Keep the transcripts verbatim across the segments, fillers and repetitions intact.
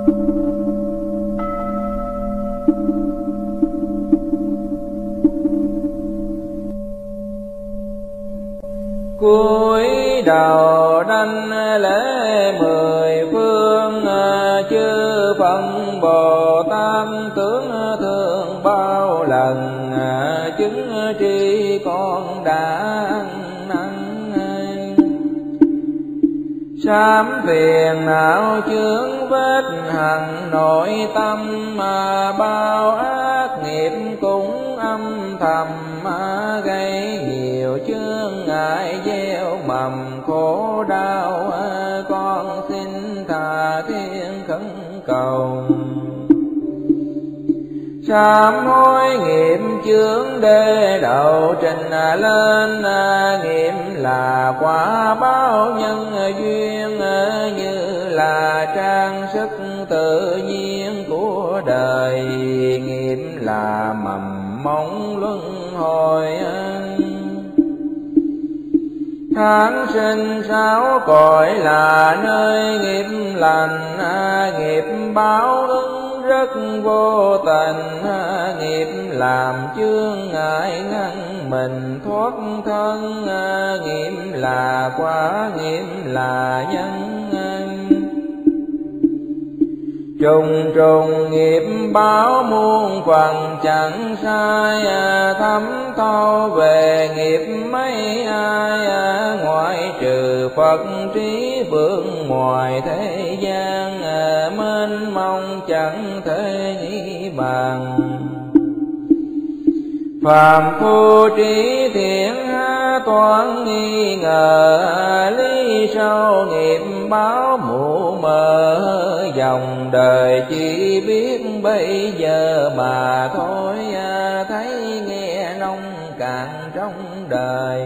Cúi đầu đảnh lễ mười phương chư Phật Bồ Tát, tướng thương bao lần chứng tri con đã ăn năn. Sám phiền não chướng vết hằn nội tâm, mà bao ác nghiệp cũng âm thầm gây nhiều chướng ngại gieo mầm khổ đau. Con xin tha thiên khẩn cầu sám hối nghiệp chướng để đầu trình lên, nghiệp là quả báo nhân duyên, như là trang sức tự nhiên của đời, nghiệp là mầm móng luân hồi. Tháng sinh sáu cõi là nơi nghiệp lành, nghiệp báo ứng rất vô tình, nghiệp làm chướng ngại ngăn mình thoát thân, nghiệp là quả, nghiệp là nhân. Trùng trùng nghiệp báo muôn phần chẳng sai, thấm thâu về nghiệp mấy ai, ngoại trừ Phật trí vượng ngoài thế gian, mênh mông chẳng thể nghĩ bàn. Phàm phu trí thiện toán nghi ngờ, lý sâu nghiệp báo mù mờ, dòng đời chỉ biết bây giờ mà thôi, thấy nghe nông cạn trong đời.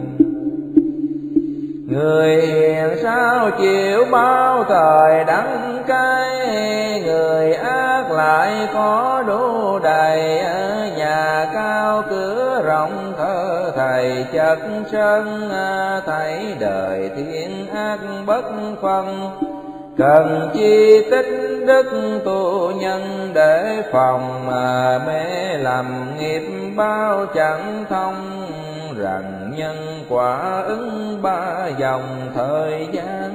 Người hiền sao chịu bao thời đắng cay, người ác lại có đủ đầy, nhà cao cửa rộng thơ thầy chất sân, thấy đời thiên ác bất phân. Cần chi tích đức tu nhân để phòng, mà mê lầm nghiệp bao chẳng thông, rằng nhân quả ứng ba dòng thời gian.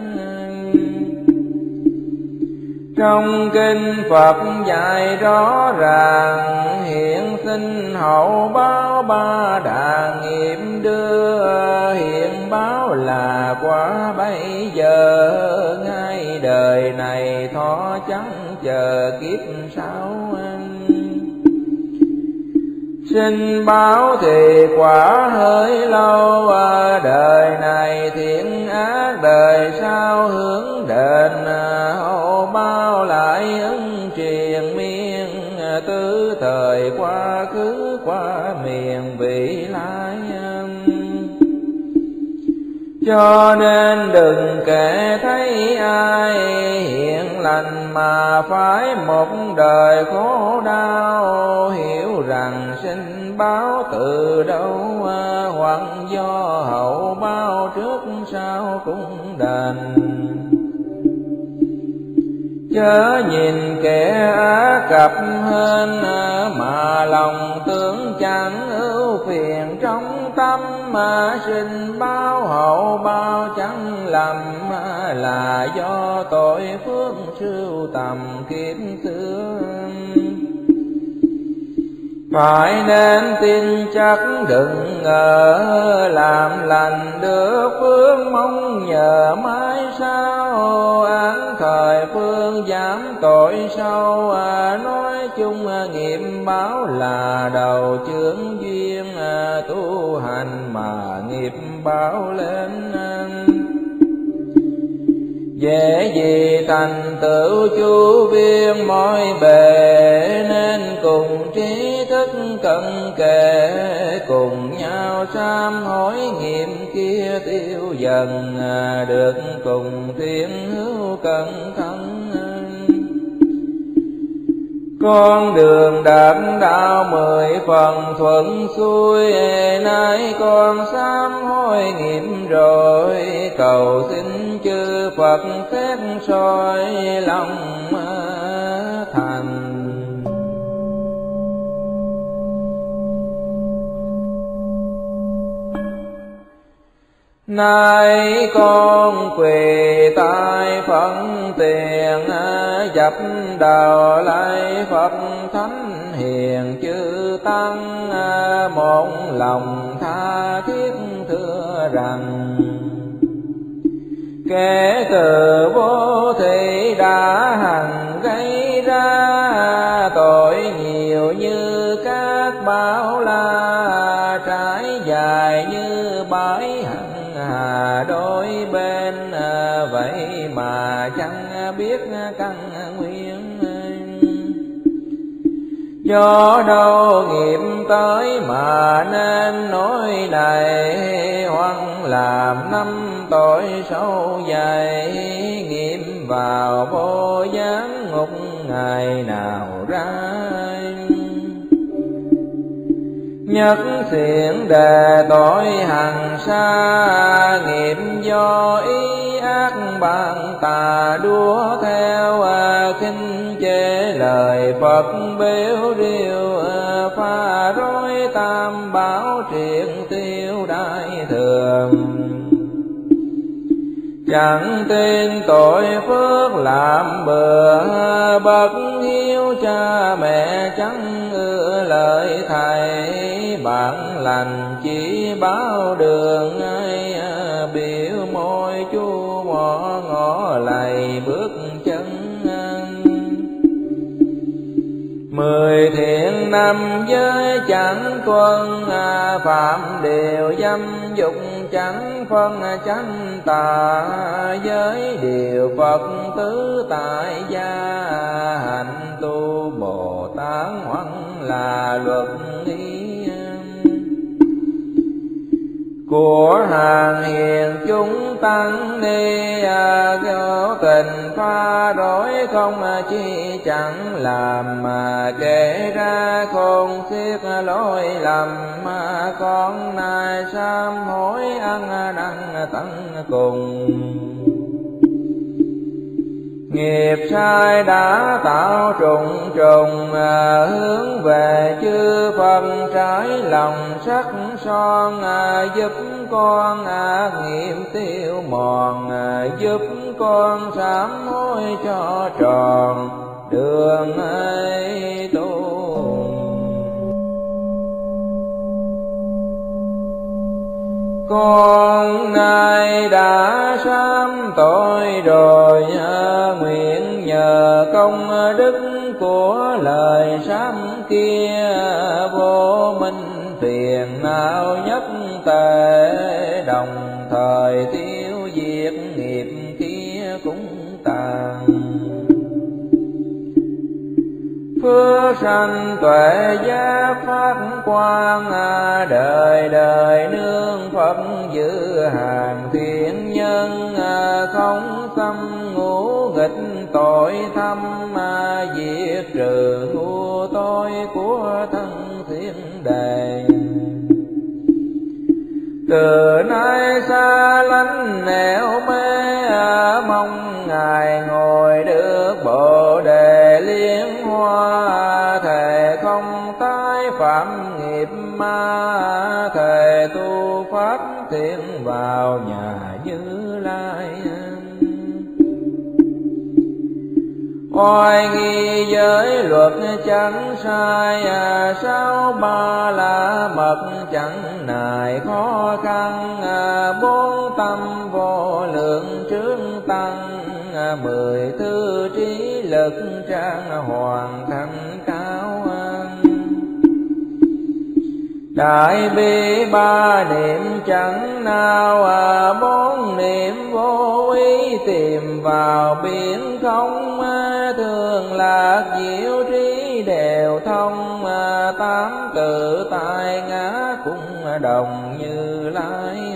Trong kinh Phật dạy rõ ràng, hiện sinh hậu báo ba đà nghiệp đưa, hiện báo là quả bây giờ, ngay đời này thọ chẳng chờ kiếp sau. Sinh báo thì quả hơi lâu, đời này thiện ác đời sau hướng đền, hậu báo lại ứng triền miên, tứ thời quá khứ qua miền vị lai. Cho nên đừng kể thấy ai hiện lành mà phải một đời khổ đau, hiểu rằng sinh báo từ đâu, hoặc do hậu báo trước sau cũng đền. Chớ nhìn kẻ á cập hơn, mà lòng tưởng chẳng ưu phiền trong tâm, mà sinh báo hậu báo chẳng lầm, là do tội phước sưu tầm kiếp xưa. Phải nên tin chắc đừng ngờ, làm lành được phước mong nhờ mãi sau, án thời phương giảm tội sâu, nói chung nghiệp báo là đầu chướng duyên, tu hành mà nghiệp báo lên. Dễ gì thành tựu chu viên mọi bề, nên cùng trí thức cận kề, cùng nhau sám hối nghiệp kia tiêu dần, được cùng thiên hữu cẩn thận. Con đường đạt đạo mười phần thuận xuôi, nay con sám hối nghiệp rồi, cầu xin chư Phật xét soi lòng Nay con quỳ tại phận tiền, dập đầu lạy Phật thánh hiền chư tăng, một lòng tha thiết thưa rằng kẻ từ vô thị đã hằng gây ra tội nhiều như các bão la, trải dài như bãi hằng hà đôi bên, vậy mà chẳng biết căn nguyên. Do đâu nghiệp tới mà nên nói này, hoặc làm năm tội sâu dày, nghiệp vào vô gián ngục ngày nào ra. Nhất thiện đề tội hằng xa, nghiệp do ý ác bạn tà đua theo, khinh chê lời Phật bếu riêu, pha rối tam bảo triện tiêu đại thường. Chẳng tin tội phước làm bừa, bậc hiếu cha mẹ chẳng ưa lời thầy, bạn lành chỉ báo đường ai, biểu môi chu mỏ ngõ lầy bước chân. Mười thiện năm giới chẳng tuân, phạm điều dâm dục chẳng phân chánh tà, giới điều Phật tứ tại gia, hạnh tu Bồ Tát hoặc là luật ý. Của hàng hiền chúng tăng ni, vô tình pha rối không chi chẳng làm, mà kể ra khôn xiết lỗi lầm, con nay sám hối ăn năn tận cùng. Nghiệp sai đã tạo trùng trùng, hướng về chư Phật trái lòng sắc son, giúp con ác nghiệp tiêu mòn, giúp con sám hối cho tròn đường ấy tu. Con nay đã sám tội rồi, nguyện nhờ công đức của lời sám kia, vô minh phiền não nhất tề, đồng thời tiêu diệt nghiệp kia cũng tàn. Phước sanh tuệ giác phát quang, đời đời nương Phật giữ hàng thiện nhân, không xâm ngũ nghịch tội thâm, diệt trừ ngu tối của thân thiên đề. Từ nay xa lánh nẻo mê, mong Ngài ngồi được Bồ Đề liên hoa, thề không tái phạm nghiệp ma, thề tu pháp thiện vào nhà Như Lai. Oai nghi giới luật chẳng sai, sao ba la mật chẳng nài khó khăn, bốn tâm vô lượng trướng tăng, mười thư trí lực trang hoàn thành cao. Đại bi ba niệm chẳng nào, bốn niệm vô ý tìm vào biển không, thường lạc diệu trí đều thông, tám tự tại ngã cũng đồng Như Lai.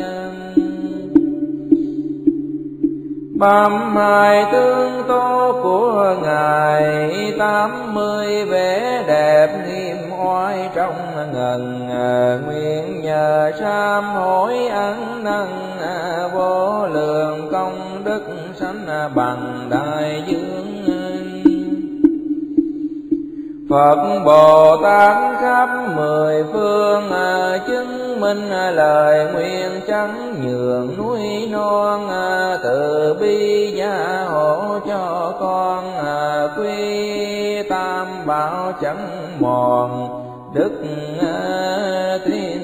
Bám hai tương tố của Ngài, tám mươi vẻ đẹp nghiêm oai trong ngần, nguyện nhờ sám hối ăn năn, vô lượng công đức sánh bằng đại dương. Phật Bồ Tát khắp mười phương chứng minh lời nguyện chánh nhường núi non, từ bi gia hộ cho con quy tam bảo chẳng mòn đức tin.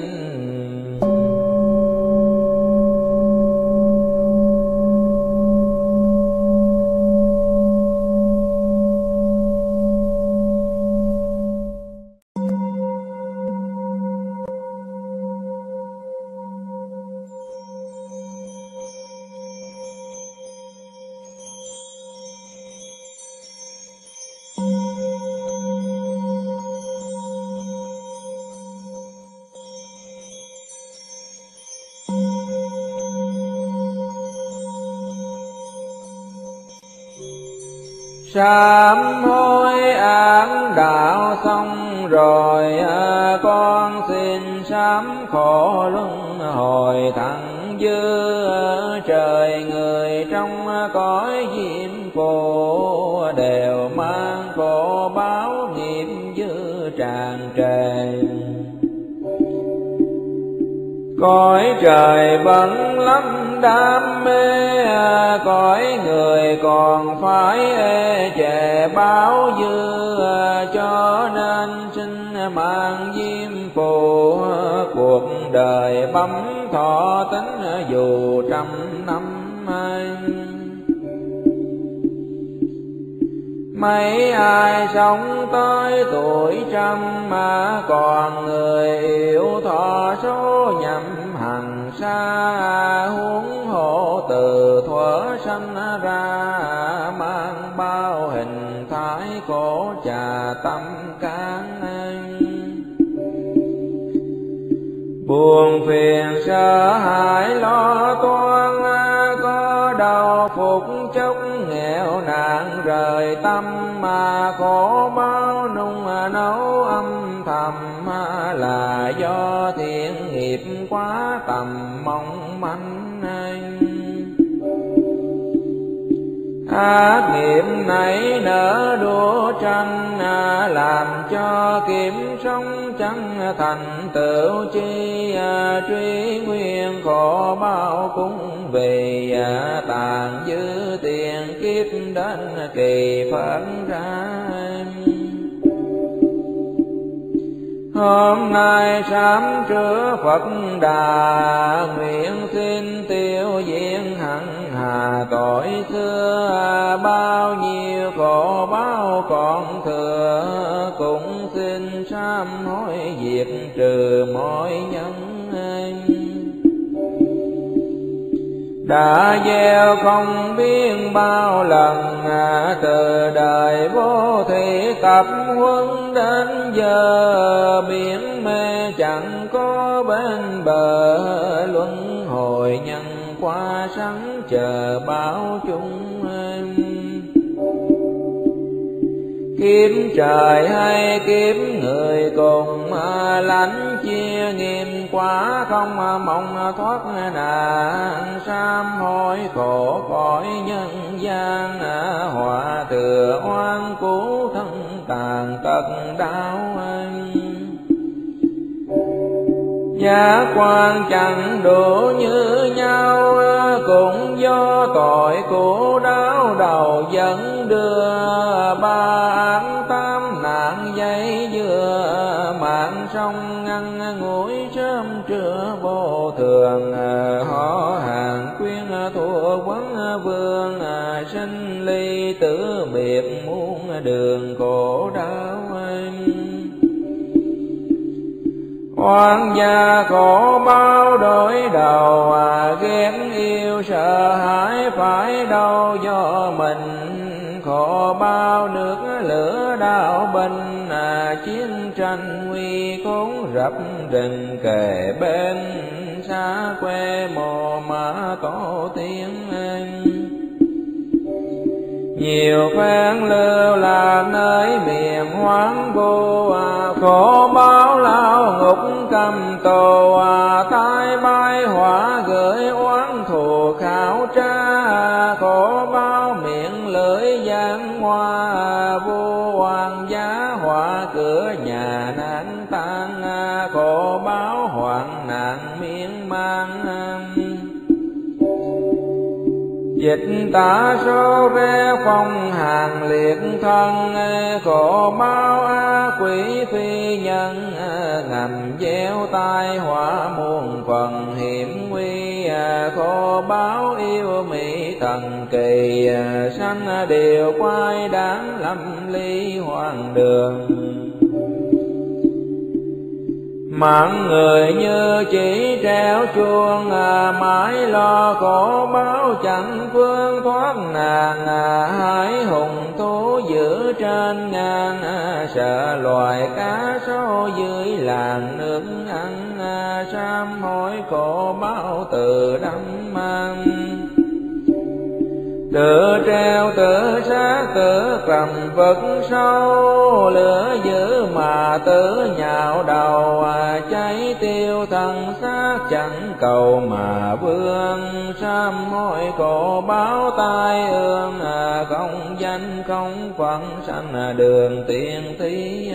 Sám hối án đạo xong rồi, con xin sám khổ luân hồi thẳng dư trời. Người trong cõi diêm phù đều mang khổ báo nghiệp dư tràn trề. Cõi trời vẫn lắm đam mê, cõi người còn phải ê chề báo dư. Cho nên xin mang diêm phù, cuộc đời bấm thọ tính dù trăm năm. Mấy ai sống tới tuổi trăm mà còn người yêu thọ số nhậm hằng xa. Huống hộ từ thuở sanh ra, mang bao hình thái khổ trà tâm can. Buồn phiền sợ hãi lo toan, có đau phục chốc nghèo nạn rời tâm. Mà khổ bao nung nấu âm thầm, là do thiện nghiệp quá tầm mong manh. Ác nghiệp này nở đua tranh, làm cho kiếm sống chẳng thành tựu chi. Truy nguyên khổ bao cũng vì tàn dư tiền kiếp đến kỳ phận ra. Hôm nay sám trước Phật Đà, nguyện xin tiêu diệt hằng hà tội xưa. Bao nhiêu khổ báo còn thừa, cũng xin sám hối diệt trừ mọi nhân. Đã gieo không biết bao lần, từ đời vô thị tập huấn đến giờ. Biển mê chẳng có bên bờ, luân hồi nhân qua sẵn chờ báo chung. Kiếp trời hay kiếp người cùng, lãnh chia nghiêm quá không mong thoát nạn. Sám hối khổ cõi nhân gian, họa thừa oan cứu thân tàn tật đau. Giác quan chẳng đủ như nhau, cũng do tội của đau đầu dẫn đưa. Ba án tám nạn dây dưa, mạng sông ngăn ngủi sớm trưa vô thường. Họ hàng quyên thua quấn vương, sinh ly tử biệt muôn đường khổ đau. Oan gia khổ bao đổi đầu, ghét yêu sợ hãi phải đâu do mình. Khổ bao nước lửa đau binh, chiến tranh nguy khốn rập rừng kề bên. Xa quê mồ mã tổ tiên, nhiều phen lưu làm nơi miền hoang vu. Khổ báo lao ngục cầm tù, tai bay hỏa gửi oán thù khảo tra. Khổ báo miệng lưỡi giang hoa, vô hoàng giá họa tả số ré phong hàng liệt thân, khổ báo á quỷ phi nhân, ngầm gieo tai họa muôn phần hiểm nguy, khổ báo yêu mỹ thần kỳ, sanh đều quay đáng lâm ly hoàng đường. Mạng người như chỉ treo chuông, mãi lo khổ báo chẳng phương thoát nàng, hái hùng thú giữ trên ngang, sợ loài cá sấu dưới làng nước ăn, sám hối khổ báo từ đắm mang. Tự treo tự sát tự cầm vực sâu, lửa dữ mà tự nhạo đầu, cháy tiêu thân xác chẳng cầu mà vương. Sám hối khổ báo tai ương, không danh không phận sanh đường tiên thí.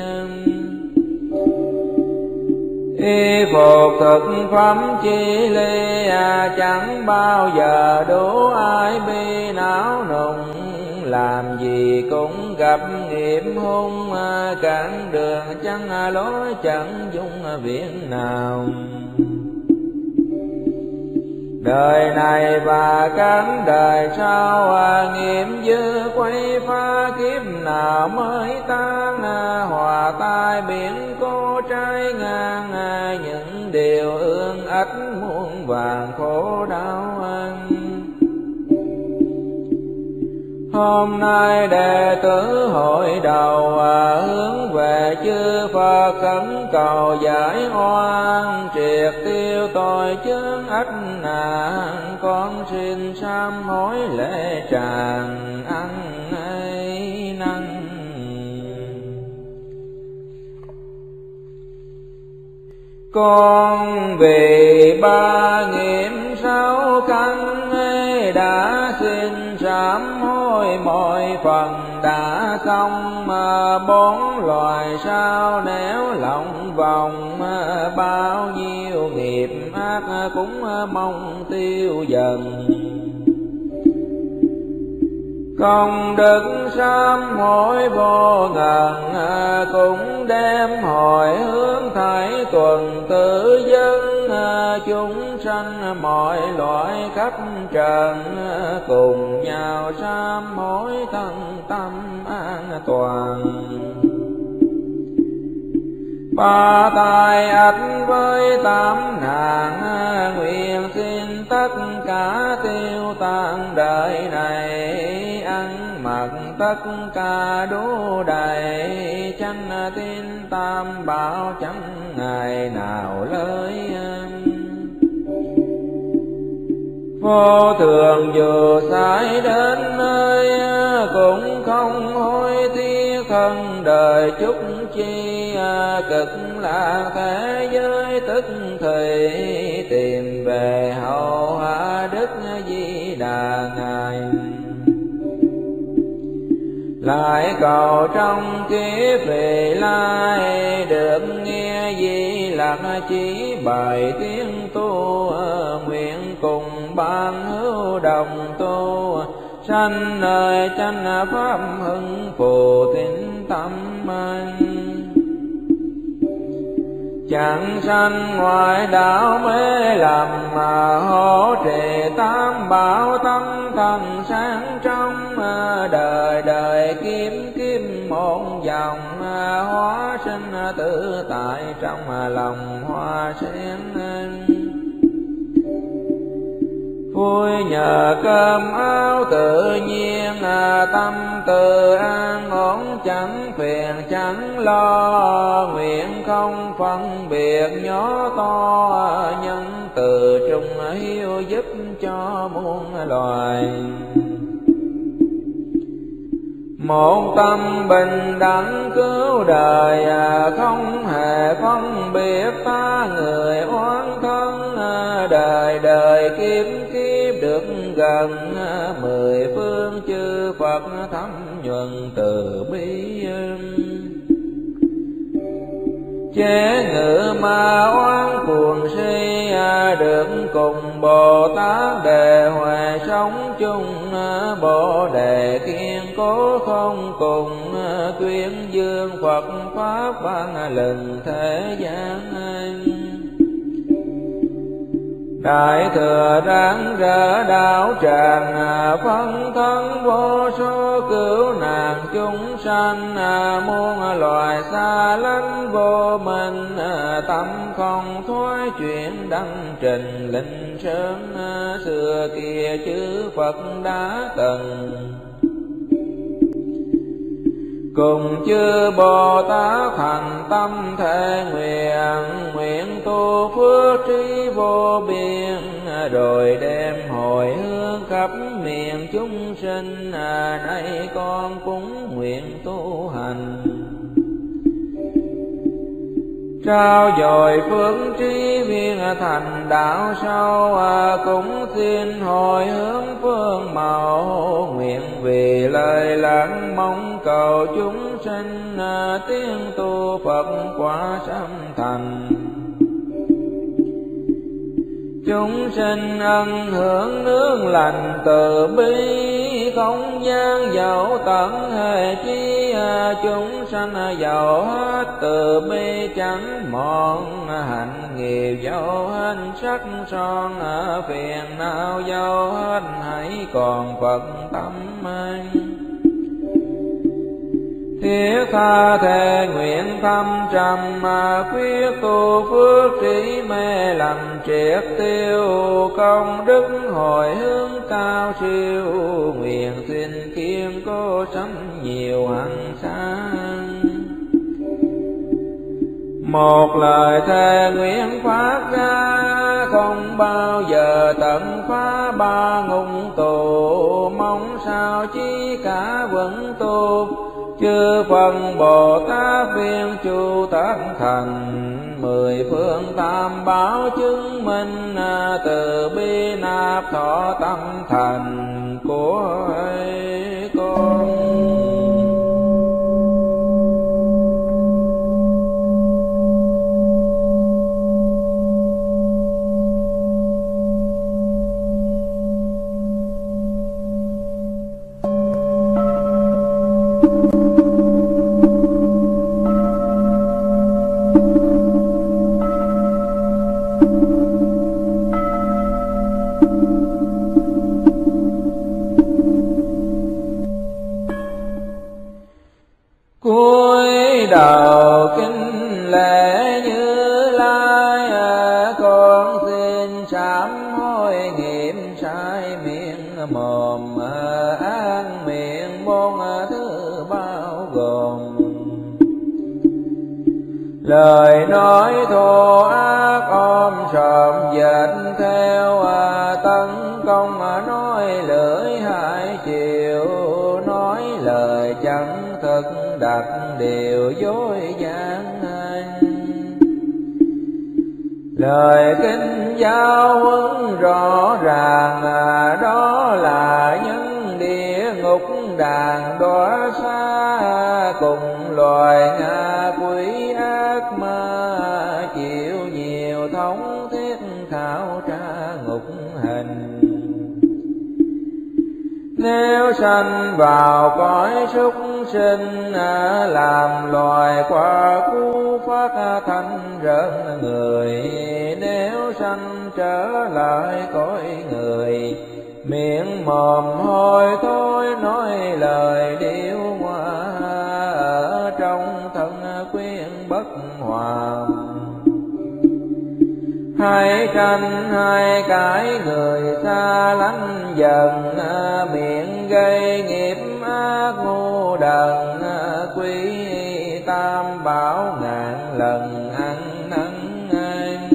Y phục thực phẩm chi ly, chẳng bao giờ đủ ai bi não nùng. Làm gì cũng gặp nghiệp hung, cản đường chẳng lối chẳng dung viện nào. Đời này và các đời sau, nghiệm dư quay phá kiếp nào mới tan. Hòa tai biển cô trái ngang, những điều ương ách muôn vàng khổ đau anh. Hôm nay đệ tử hội đầu, hướng về chư Phật khẩn cầu giải oan, triệt tiêu tội chướng ách nạn. Con xin sám hối lễ tràng ăn ấy năng. Con vì ba nghiệm sáu căn đã xin sám hối mọi phần đã xong. Bốn loài sao nếu lòng vòng, bao nhiêu nghiệp ác cũng mong tiêu dần. Công đức sám hối vô ngần, cũng đem hồi hướng thảy tuần tự dân. Chúng sanh mọi loại khắp trần, cùng nhau sám hối thân tâm an toàn. Ba tai ách với tám nạn, nguyện xin tất cả tiêu tan đời này. Ăn mặc tất cả đủ đầy, chánh tín tam bảo chẳng ngày nào lơi. Vô thường dù sai đến nơi, cũng không hối tiếc thân đời chúc chi. Cực lạc thế giới tức thì, tìm về hậu hạ đức Di Đà ngài. Lại cầu trong kiếp vị lai, được nghe Di Lặc chỉ bài tiếng tu. Nguyện cùng ban hữu đồng tu, sanh nơi chánh pháp hưng phù tín tâm anh. Chẳng sanh ngoại đạo mê lầm, mà hỗ trì tam bảo tâm thần sáng trong. Đời đời kiếm kiếm một dòng, hóa sinh tự tại trong lòng hoa sen. Vui nhờ cơm áo tự nhiên, tâm tự an ổn chẳng phiền chẳng lo. Nguyện không phân biệt nhỏ to, nhân từ trung hiếu giúp cho muôn loài. Một tâm bình đẳng cứu đời, không hề phân biệt ta người oán thân. Đời đời kiếp kiếp được gần, mười phương chư Phật thấm nhuần từ bi. chế ngự ma oán cuồng si, được cùng Bồ Tát Đề Huệ sống chung Bồ Đề kiên cố không cùng, tuyên dương Phật pháp vang lừng thế gian. Đại thừa ráng rỡ đạo tràng, phân thân vô số cứu nạn chúng sanh, muôn loài xa lánh vô minh, tâm không thoái chuyển đăng trình linh sơn, xưa kia chư Phật đã từng cùng chư Bồ Tát thành tâm thể nguyện, nguyện tu phước trí vô biên, rồi đem hồi hướng khắp miền chúng sinh, nay con cũng nguyện tu hành. Trao dồi phước trí viên thành đạo sâu, cũng xin hồi hướng phương màu, nguyện vì lời lãng mong cầu chúng sinh, tiếng tu Phật quả sanh thành. Chúng sinh ân hưởng nương lành từ bi, không gian dẫu tận hề chi, chúng sanh giàu hết từ bi chẳng mòn, hạnh nghiệp dẫu hết sắc son, phiền não dẫu hết hãy còn Phật tâm anh. Thiết tha thề nguyện thâm trầm, quyết tu phước trí mê lầm triệt tiêu, công đức hồi hướng cao siêu, nguyện xin kiên cố sắm nhiều hằng sáng. Một lời thề nguyện phát ra, không bao giờ tận phá ba ngục tù, mong sao chi cả vẫn tu, chư phần Bồ Tát viên chu tác thành, mười phương tam bảo chứng minh, từ bi nạp thọ tâm thành của con. Cúi đầu kính lễ Như Lai, con xin sám hối nghiệm sai miệng mồm, ác miệng bốn thứ bao gồm. Lời nói thô ác ôm sòm dệt theo, tấn công nói lưỡi hai chiều, nói lời chẳng thực đặt điều dối gian. Lời kinh giáo huấn rõ ràng, đó là những địa ngục đàn đọa xa, cùng loài ngạ quỷ ác ma, chịu nhiều thống thiết khảo tra ngục hình. Nếu sanh vào cõi súc sinh, làm loài qua cú phát thanh rợn người, nếu sanh trở lại cõi người, miệng mồm hôi thối nói lời điêu hoa, ở trong thân khuyên bất hòa. Hai tranh hai cái người xa lánh dần, miệng gây nghiệp ác ngu đần, quý tam bảo ngàn lần ăn năn anh.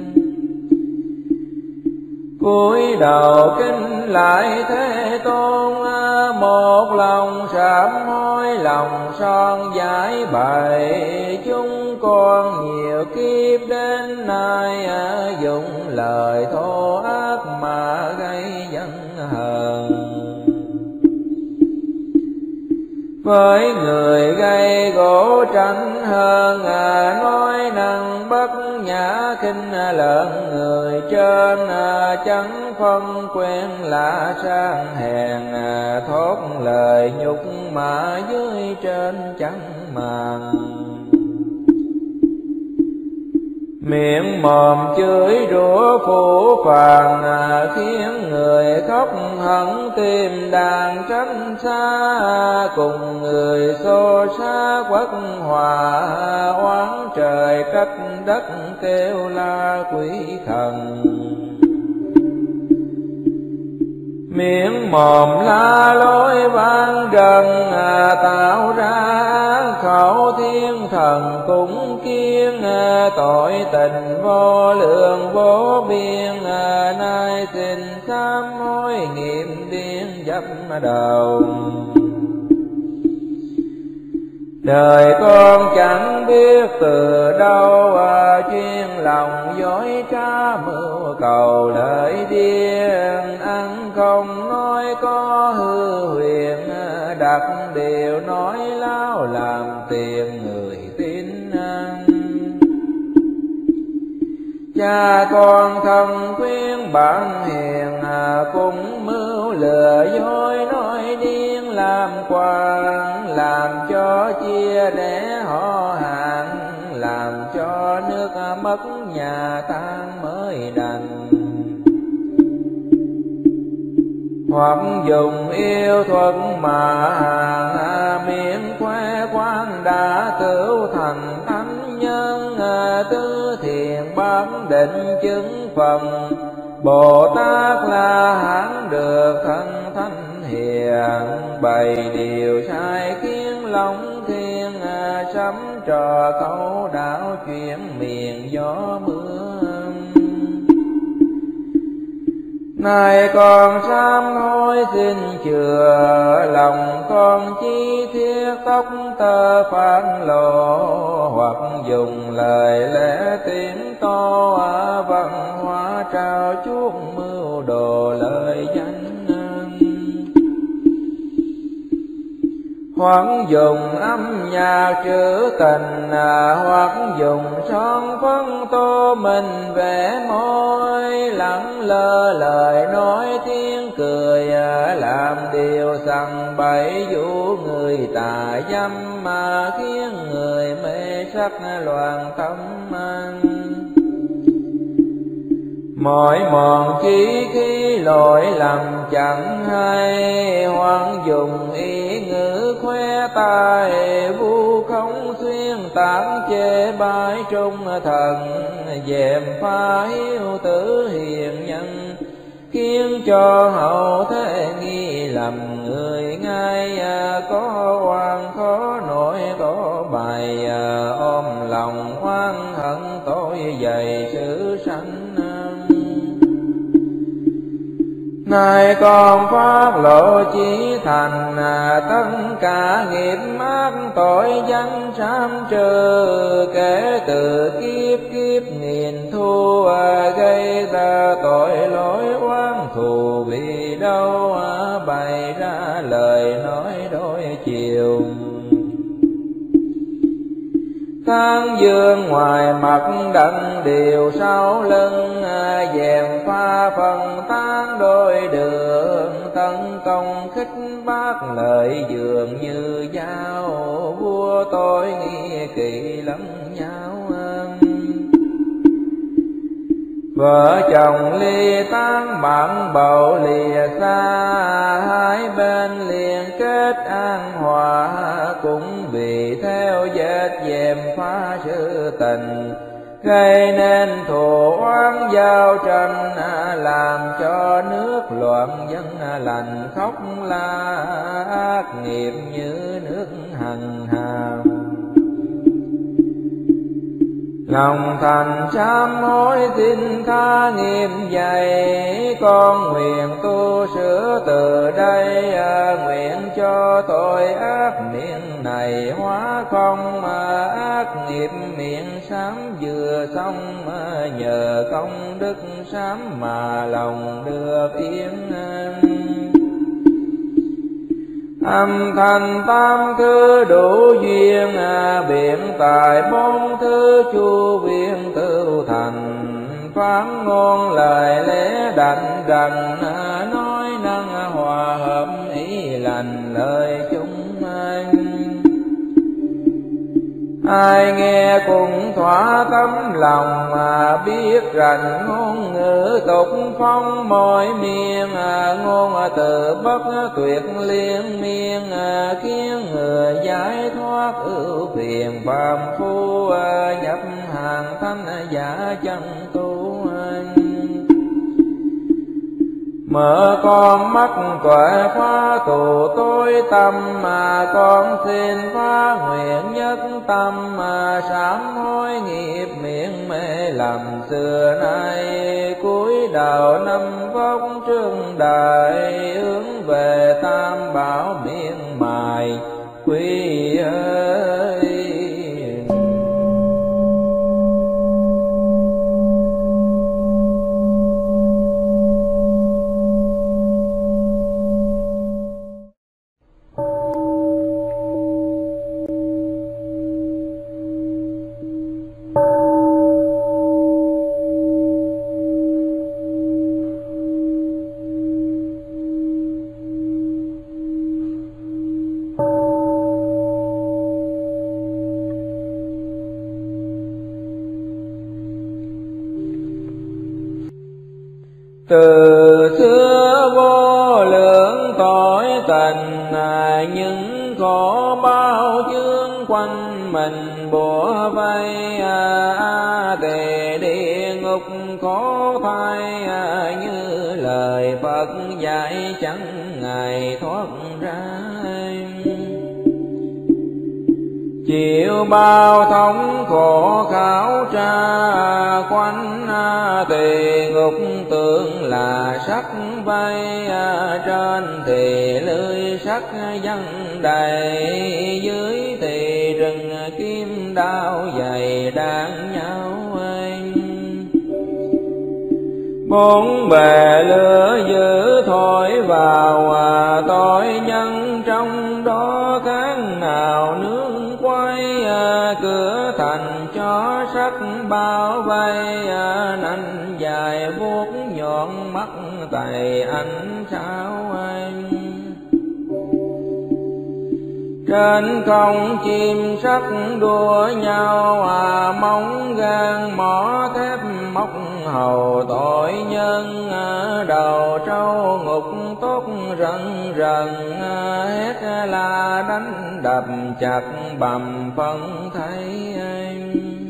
Cúi đầu kính lại Thế Tôn, một lòng sám hối lòng son giải bày, chúng con nhiều kiếp đến nay, dùng lời thô ác mà gây giận hờn. với người gây gỗ tranh hơn, à, nói năng bất nhã khinh lợn người trên, à, chẳng phân quen lạ sang hèn, à, thốt lời nhục mà dưới trên chẳng màng. Miệng mồm chửi rủa phủ phàng, à, khiến người khóc hận tim đàn tránh xa, cùng người xô xá quất hòa, oán trời trách đất kêu la quỷ thần. Miệng mồm la lối vang rần, à, tạo ra khẩu thiên thần cũng kiêng, à, tội tình vô lượng vô biên, à, nay xin sám hối nghiệm điên dấp đầu. Đời con chẳng biết từ đâu, à, chuyên lòng dối trá mưu cầu lợi điên, ăn không nói có hư huyền, à, đặt điều nói láo làm tiền người tin ăn. Cha con thân khuyên bạn hiền, à, cũng mưu lừa dối nói điên làm quan, làm cho chia rẽ họ hàng, làm cho nước mất nhà tan mới đành. Hoặc dùng yêu thuật mà hàng, miệng khoe quan đã tửu thành thánh nhân, tứ thiền bán định chứng phần, Bồ Tát La Hán được thân thánh hiền, bày điều sai khiến lòng thiên, sắm trò câu đạo chuyện miền gió mưa. Này con sám hối xin chừa, lòng con chi thiết tóc tơ phản lộ, hoặc dùng lời lẽ tiếng to, văn hóa trao chuốt mưu đồ lời danh. Hoặc dùng âm nhạc trữ tình, hoặc dùng son phấn tô mình vẽ môi, lẳng lơ lời nói tiếng cười, làm điều sằng bậy dụ người tà dâm, mà khiến người mê sắc loạn tâm anh. Mỗi mòn chí khi lỗi lầm chẳng hay, hoang dùng ý ngữ khoe tài, vu không xuyên tán chê bai trung thần, dèm pha hiếu tử hiền nhân, khiến cho hậu thế nghi lầm người ngay, có oan khó nổi có bài, ôm lòng oan hận tội dày sự sanh. Này con phát lộ chí thành, tất cả nghiệp ác tội danh sám trừ, kể từ kiếp kiếp nghìn thu, gây ra tội lỗi oán thù vì đâu, bày ra lời nói đôi chiều. Tán dương ngoài mặt đặng điều sau lưng, dèm pha phần tán đôi đường, tấn công khích bác lợi dường như dao, vua tôi nghi kỵ lẫn nhau. Vợ chồng ly tán bạn bầu lìa xa, hai bên liền kết an hòa, cũng vì theo vết dèm pha sự tình, gây nên thù oán giao tranh, làm cho nước loạn dân lành khóc la, ác nghiệp như nước hằng hào. Lòng thành sám hối xin tha nghiêm dày, con nguyện tu sửa từ đây, nguyện cho tội ác miệng này hóa không, ác nghiệp miệng sám vừa xong, nhờ công đức sám mà lòng được yên. âm thanh tam thứ đủ duyên, biện tài bốn thứ chu viên tựu thành. Phán ngôn lời lẽ đảnh đảnh, nói năng hòa hợp ý lành lời chúng anh. Ai nghe cũng thỏa tấm lòng, mà biết rành ngôn ngữ tục phong mỗi miền. Ngôn từ bất tuyệt liên miên, khiến người giải thoát ưu phiền phàm phu. Nhập hàng thanh giả chân tu anh. Mở con mắt tuệ phá tù tối tâm, mà con xin phá nguyện nhất tâm. Mà sám hối nghiệp miệng mê lầm xưa nay, cúi đầu năm vóc trương đại. Hướng về tam bảo miên mài quy ơi. Từ xưa vô lượng tội tình, những khổ bao chướng quanh mình bủa vây. A tỳ địa ngục khổ thay, như lời Phật dạy chẳng ngày thoát ra. Chịu bao thống khổ khảo tra, quanh tỳ ngục tưởng là sắc vây. Trên thì lưới sắc văng đầy, dưới thì rừng kim đao dày đan nhau anh. Bốn bề lửa dữ thổi vào, tội nhân trong đó kháng nào nương quay. Cửa thành cho sắc bao vây, nanh dài vuốt nhọn mắt tay ánh sao anh. Trên không chim sắc đua nhau, à móng gan mỏ thép móc hầu tội nhân. Đầu trâu ngục tốt rần rần, hét la đánh đập chặt bầm phân thấy anh.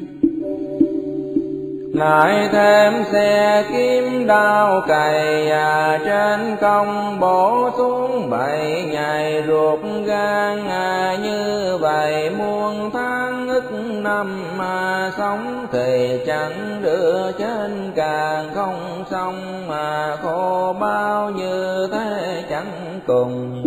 Lại thêm xe kiếm đao cày, à trên công bổ xuống bảy ngày ruột gan. À như vậy muôn tháng ức năm, mà sống thì chẳng đưa trên càng không xong. Mà khổ bao như thế chẳng cùng.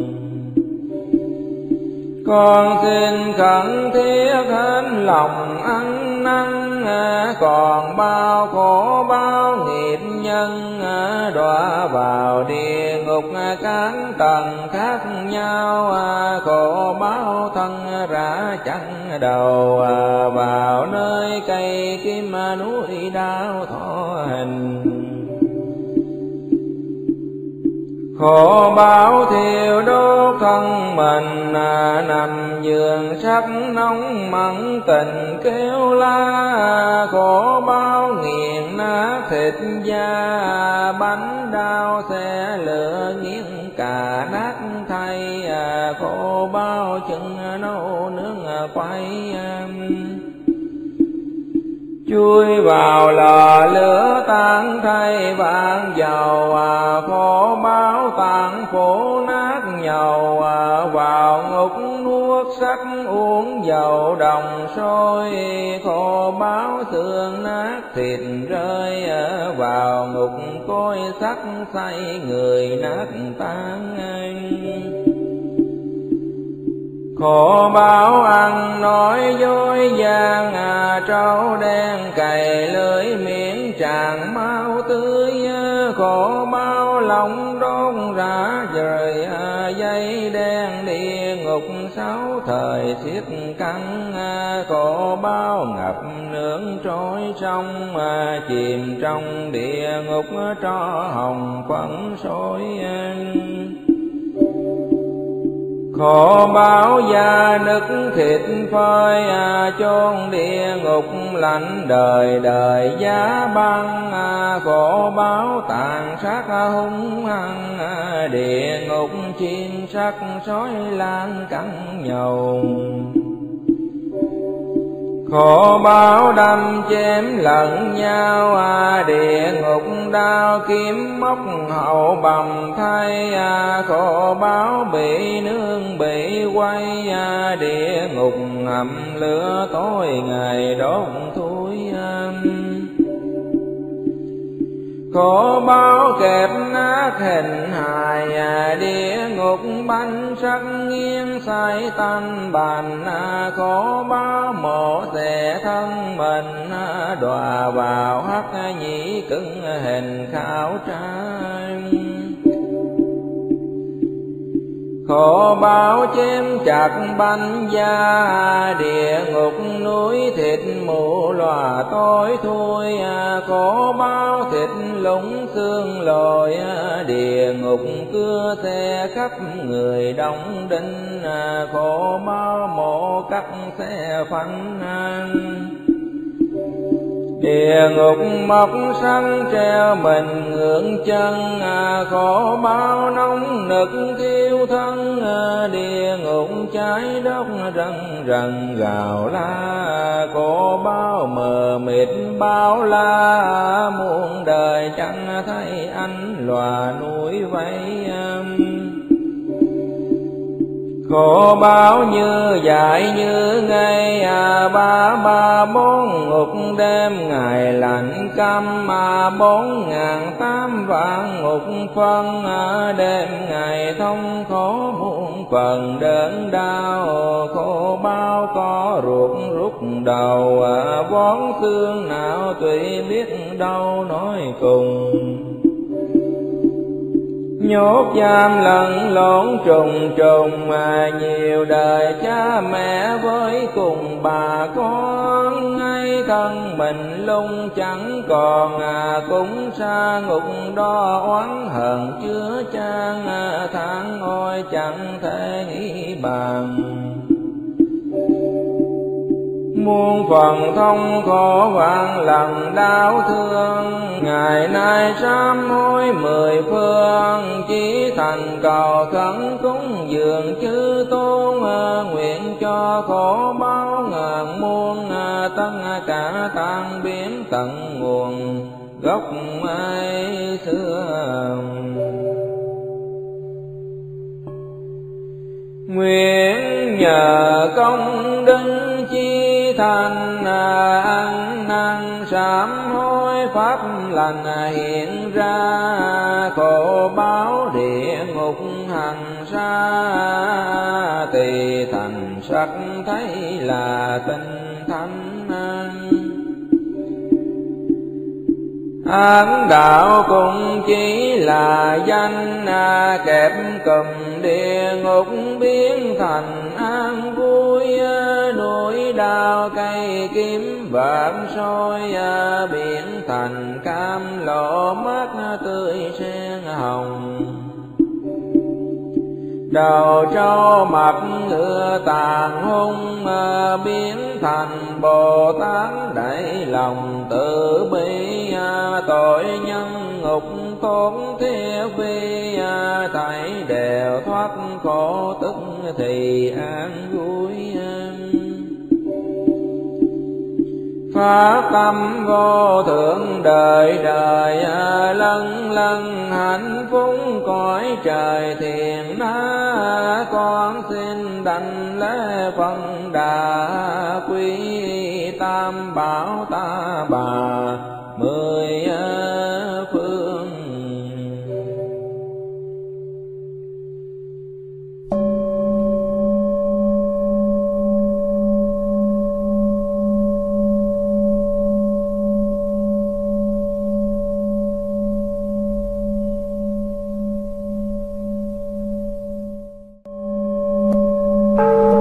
Con xin khẩn thiết hết lòng ăn năn, còn bao khổ bao nghiệp nhân. Đọa vào địa ngục các tầng khác nhau, khổ bao thân rã chẳng đầu. Vào nơi cây kim núi đau thọ hình, khổ báo thiêu đốt thân mình. Nằm giường sắc nóng mặn tình kêu la, khổ báo nghiền nát thịt da. Bánh đau xe lửa nghiến cả nát thay, khổ báo chân nấu nướng quay. Chui vào lò lửa tan thay vàng dầu, khổ báo tàn phủ nát nhầu. Vào ngục nuốt sắc uống dầu đồng sôi, khổ báo xương nát thịt rơi. Vào ngục cối sắc say người nát tan anh. Khổ báo ăn nói dối gian, à trâu đen cày lưỡi miệng tràn máu tươi. Khổ báo lòng đốt rã rời, à dây đen đi sáu thời xiết căng, khổ bao ngập nước trôi sông, chìm trong địa ngục tro hồng phấn sôi. Khổ báo da nứt thịt phơi, chôn địa ngục lạnh đời đời giá băng. Khổ báo tàn sát hung hăng, địa ngục chiên sắc sói lan cắn nhầu. Khổ báo đâm chém lẫn nhau, địa ngục đao kiếm móc hậu bầm thay. Khổ báo bị nương bị quay, địa ngục ngầm lửa tối ngày đốt thui. Khổ báo kẹp nát hình hài, địa ngục bánh sắc nghiêng say tanh bành. Khổ báo mổ xẻ thân mình, đọa vào hắc nhĩ cứng hình khảo trai. Khổ báo chém chặt bánh da, địa ngục núi thịt mù lòa tối thui. Khổ báo thịt lũng xương lồi, địa ngục cưa xe khắp người đóng đinh. Khổ báo mổ cắt xe phanh, địa ngục mọc săn treo mình ngưỡng chân. Khổ báo nóng nực thiêu thân, địa ngục cháy đốt rần rần gào la. Khổ báo mờ mịt bao la, muôn đời chẳng thấy anh lòa núi vây. Khổ báo như dại như ngay, ba ba bốn ngục đêm ngày lạnh căm. Bốn ngàn tám vạn ngục phân, đêm ngày thông khổ muôn phần đớn đau. Khổ báo có ruột rút đầu, vón xương nào tùy biết đâu nói cùng. Nhốt giam lẫn lộn trùng trùng, nhiều đời cha mẹ với cùng bà con. Ngay thân mình lung chẳng còn, cũng xa ngục đo oán hờn chứa chan. Tháng ôi chẳng thể nghĩ bàn, muôn phần thông khổ vạn lần đau thương. Ngày nay sám hối mười phương, chỉ thành cầu khấn cúng dường chư tôn. Nguyện cho khổ báo ngàn muôn, tất cả tan biến tận nguồn gốc ai xưa. Nguyện nhờ công đức chi thành, ăn năn sám hối pháp lành hiện ra. Khổ báo địa ngục hằng xa, tỳ thành sắc thấy là tinh thánh. Ám đạo cũng chỉ là danh, kẹp cùm địa ngục biến thành an vui. Núi đao cây kiếm vạn soi, biển thành cam lộ mát tươi sen hồng. Đầu trâu mặt ngựa tàn hung, biến thành Bồ Tát đẩy lòng từ bi. Tội nhân ngục tốn thiết vi, thảy đều thoát khổ tức thì an vui. Phát tâm vô thượng đời đời, lân lân hạnh phúc cõi trời thiền na. Con xin đảnh lễ phân đà quý, tam bảo ta bà mười phương. Thank you.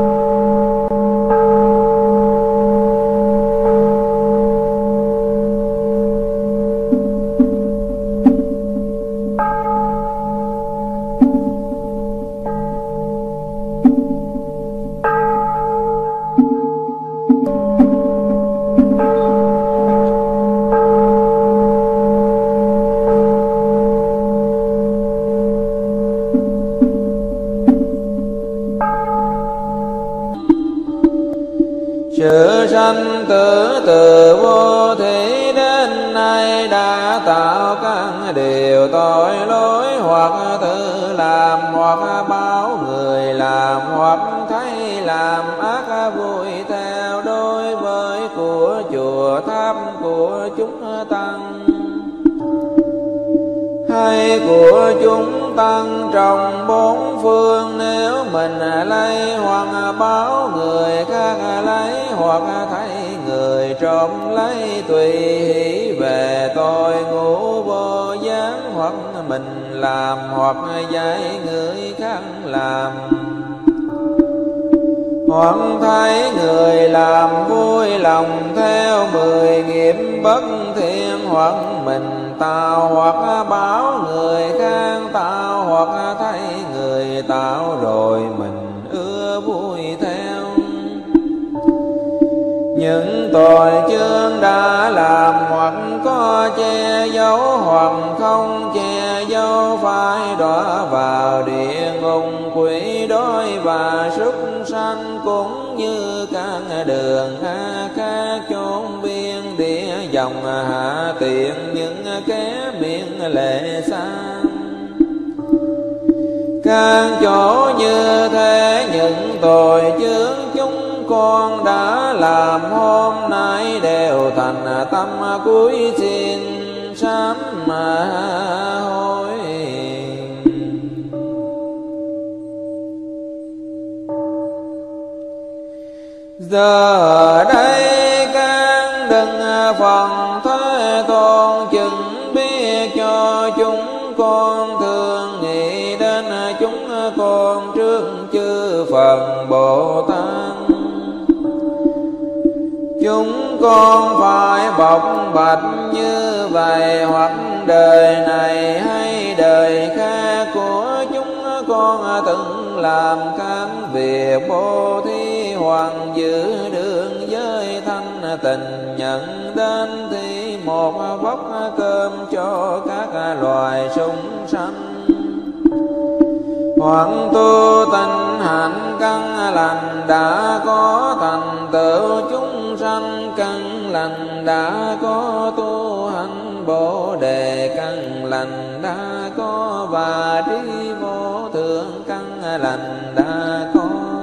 Sự sanh tử từ vô thủy đến nay đã tạo các điều tội lỗi, hoặc tự làm hoặc báo người làm, hoặc thấy làm ác vui theo đối với của chùa tháp của chúng tăng, hay của chúng tăng trong bốn phương. Nếu mình lấy hoặc báo người khác lấy, hoặc thấy người trộm lấy, tùy hỷ về tội ngũ vô gián, hoặc mình làm hoặc dạy người khác làm, hoặc thấy người làm vui lòng theo mười nghiệp bất thiện, hoặc mình tạo hoặc báo người khác tạo, hoặc thấy người tạo rồi mình ưa vui theo. Những tội chướng đã làm, hoặc có che giấu hoặc không che giấu, phải đọa vào địa ngục, quỷ đói và súc sanh, cũng như các đường a khác chốn biên địa dòng hạ tiện, những kẻ miệng lệ sang. Các chỗ như thế những tội chướng chúng con đã làm hôm nay đều thành tâm cúi xin sám hối. Giờ đây các đừng phần Thế Tôn chừng biết cho chúng con, thường nghĩ đến chúng con trước chư Phật Bồ Tát. Chúng con phải bộc bạch như vậy, hoặc đời này hay đời khác của chúng con từng làm các việc bố thí, hoặc giữ đường giới thanh tình, nhận đến thì một vóc cơm cho các loài súc sanh, hoặc tu tinh hạnh căn lành đã có thành tựu, chúng sanh căn lành đã có tu hành, bồ đề căn lành đã có, và trí vô thượng căn lành đã có.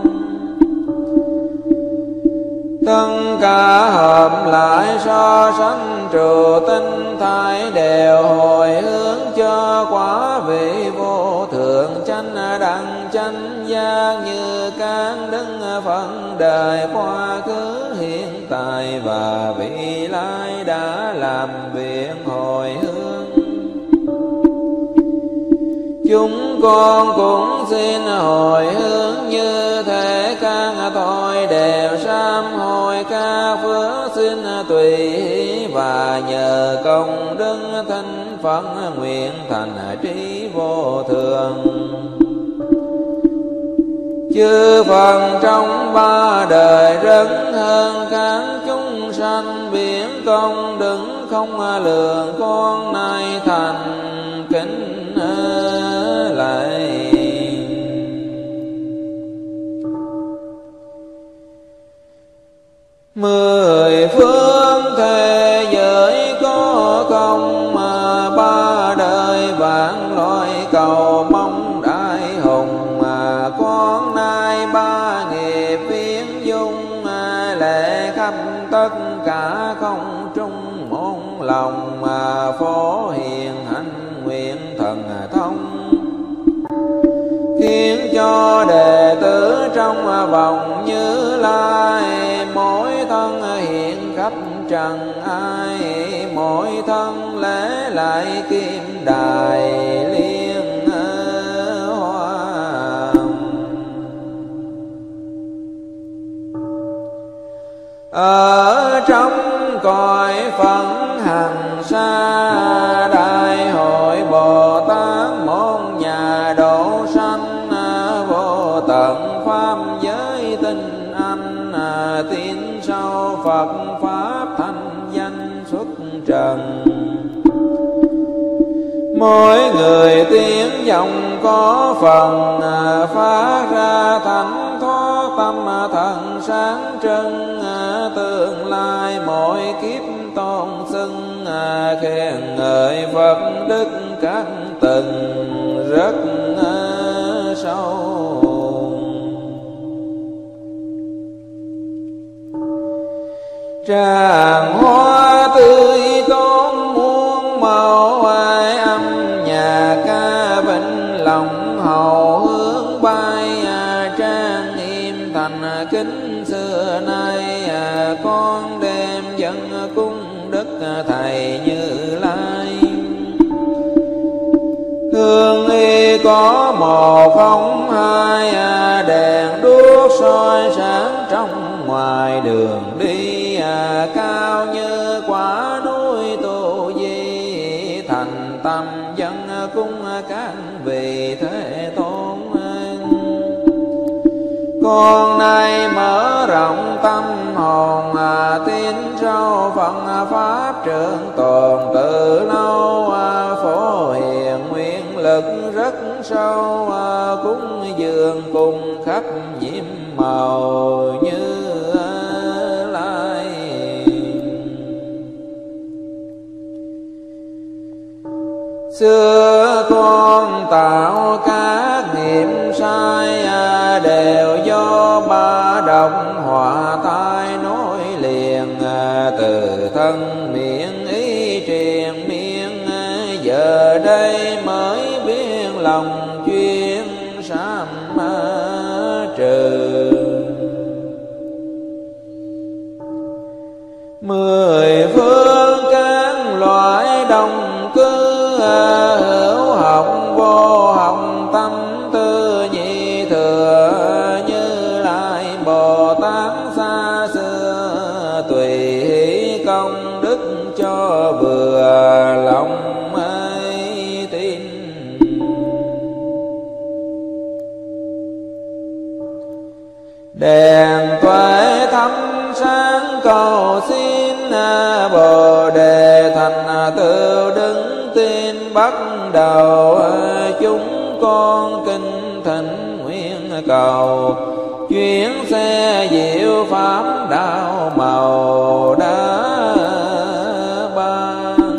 Tất cả hợp lại so sánh trụ tinh thái, đều hồi hướng cho quả vị vô thượng chánh đẳng chánh giác, như các đức phận đời quá khứ hiện tại và vị lai đã làm việc hồi hướng. Chúng con cũng xin hồi hướng như thế, các tội đều sám hối, các phước xin tùy hỷ, và nhờ công đức thánh Phật nguyện thành trí vô thường. Chư Phật trong ba đời rất hơn các chúng sanh, biển công đức không lường, con nay thành kính lại. Mười phương thế giới có công, mà ba đời vạn loại cầu mong đại hùng, mà con nay ba nghiệp viễn dung, lệ khắp tất cả không trung môn lòng, mà phổ hiền hạnh nguyện thần thông, khiến cho đệ tử trong vòng Như Lai, mỗi thân hiện khắp trần ai, mỗi thân lễ lại kim đài liên hoa. Ở trong cõi phận hành xa, đại hội Bồ Tát môn nhà độ sanh, vô tận pháp giới tinh anh, tin sau Phật pháp thanh danh xuất trần. Mỗi người tiếng vọng có phần, phát ra thánh thoát tâm thần sáng trưng, tương lai mỗi kiếp tôn xưng, khen ngợi Phật đức các tầng rất sâu. Tràng hoa tươi tốt muôn màu, ai âm nhạc ca vĩnh lòng hậu hướng bay. Trang nghiêm thành kính xưa nay, con đem dân cung đức thầy Như Lai. Hương y có một không hai, đèn đuốc soi sáng trong ngoài đường đi. Cao như quả núi Tu Di, thành tâm dân cung các vị thế tôn. Con nay mở rộng tâm hồn, tin sâu Phật pháp trường tồn từ lâu. Phổ hiền nguyện lực rất sâu, cúng dường cùng khắp nhiễm màu Như Lai. Xưa con tạo các nghiệp sai, đều do ba độc họa tai nối liền. Từ thân miệng ý truyền miên, giờ đây mới biết lòng chuyên sám trừ. Mười phương các loại đồng cư, hữu học vô học tâm tư nhị thừa. Như Lai Bồ Tát xa xưa, tùy hỷ công đức cho vừa lòng ấy tin. Đèn tuệ thắp sáng cầu xin, Bồ Đề thành tựu đứng tin bắt đầu. Chúng con kinh thỉnh nguyện cầu, chuyến xe diệu pháp đạo màu đã ban.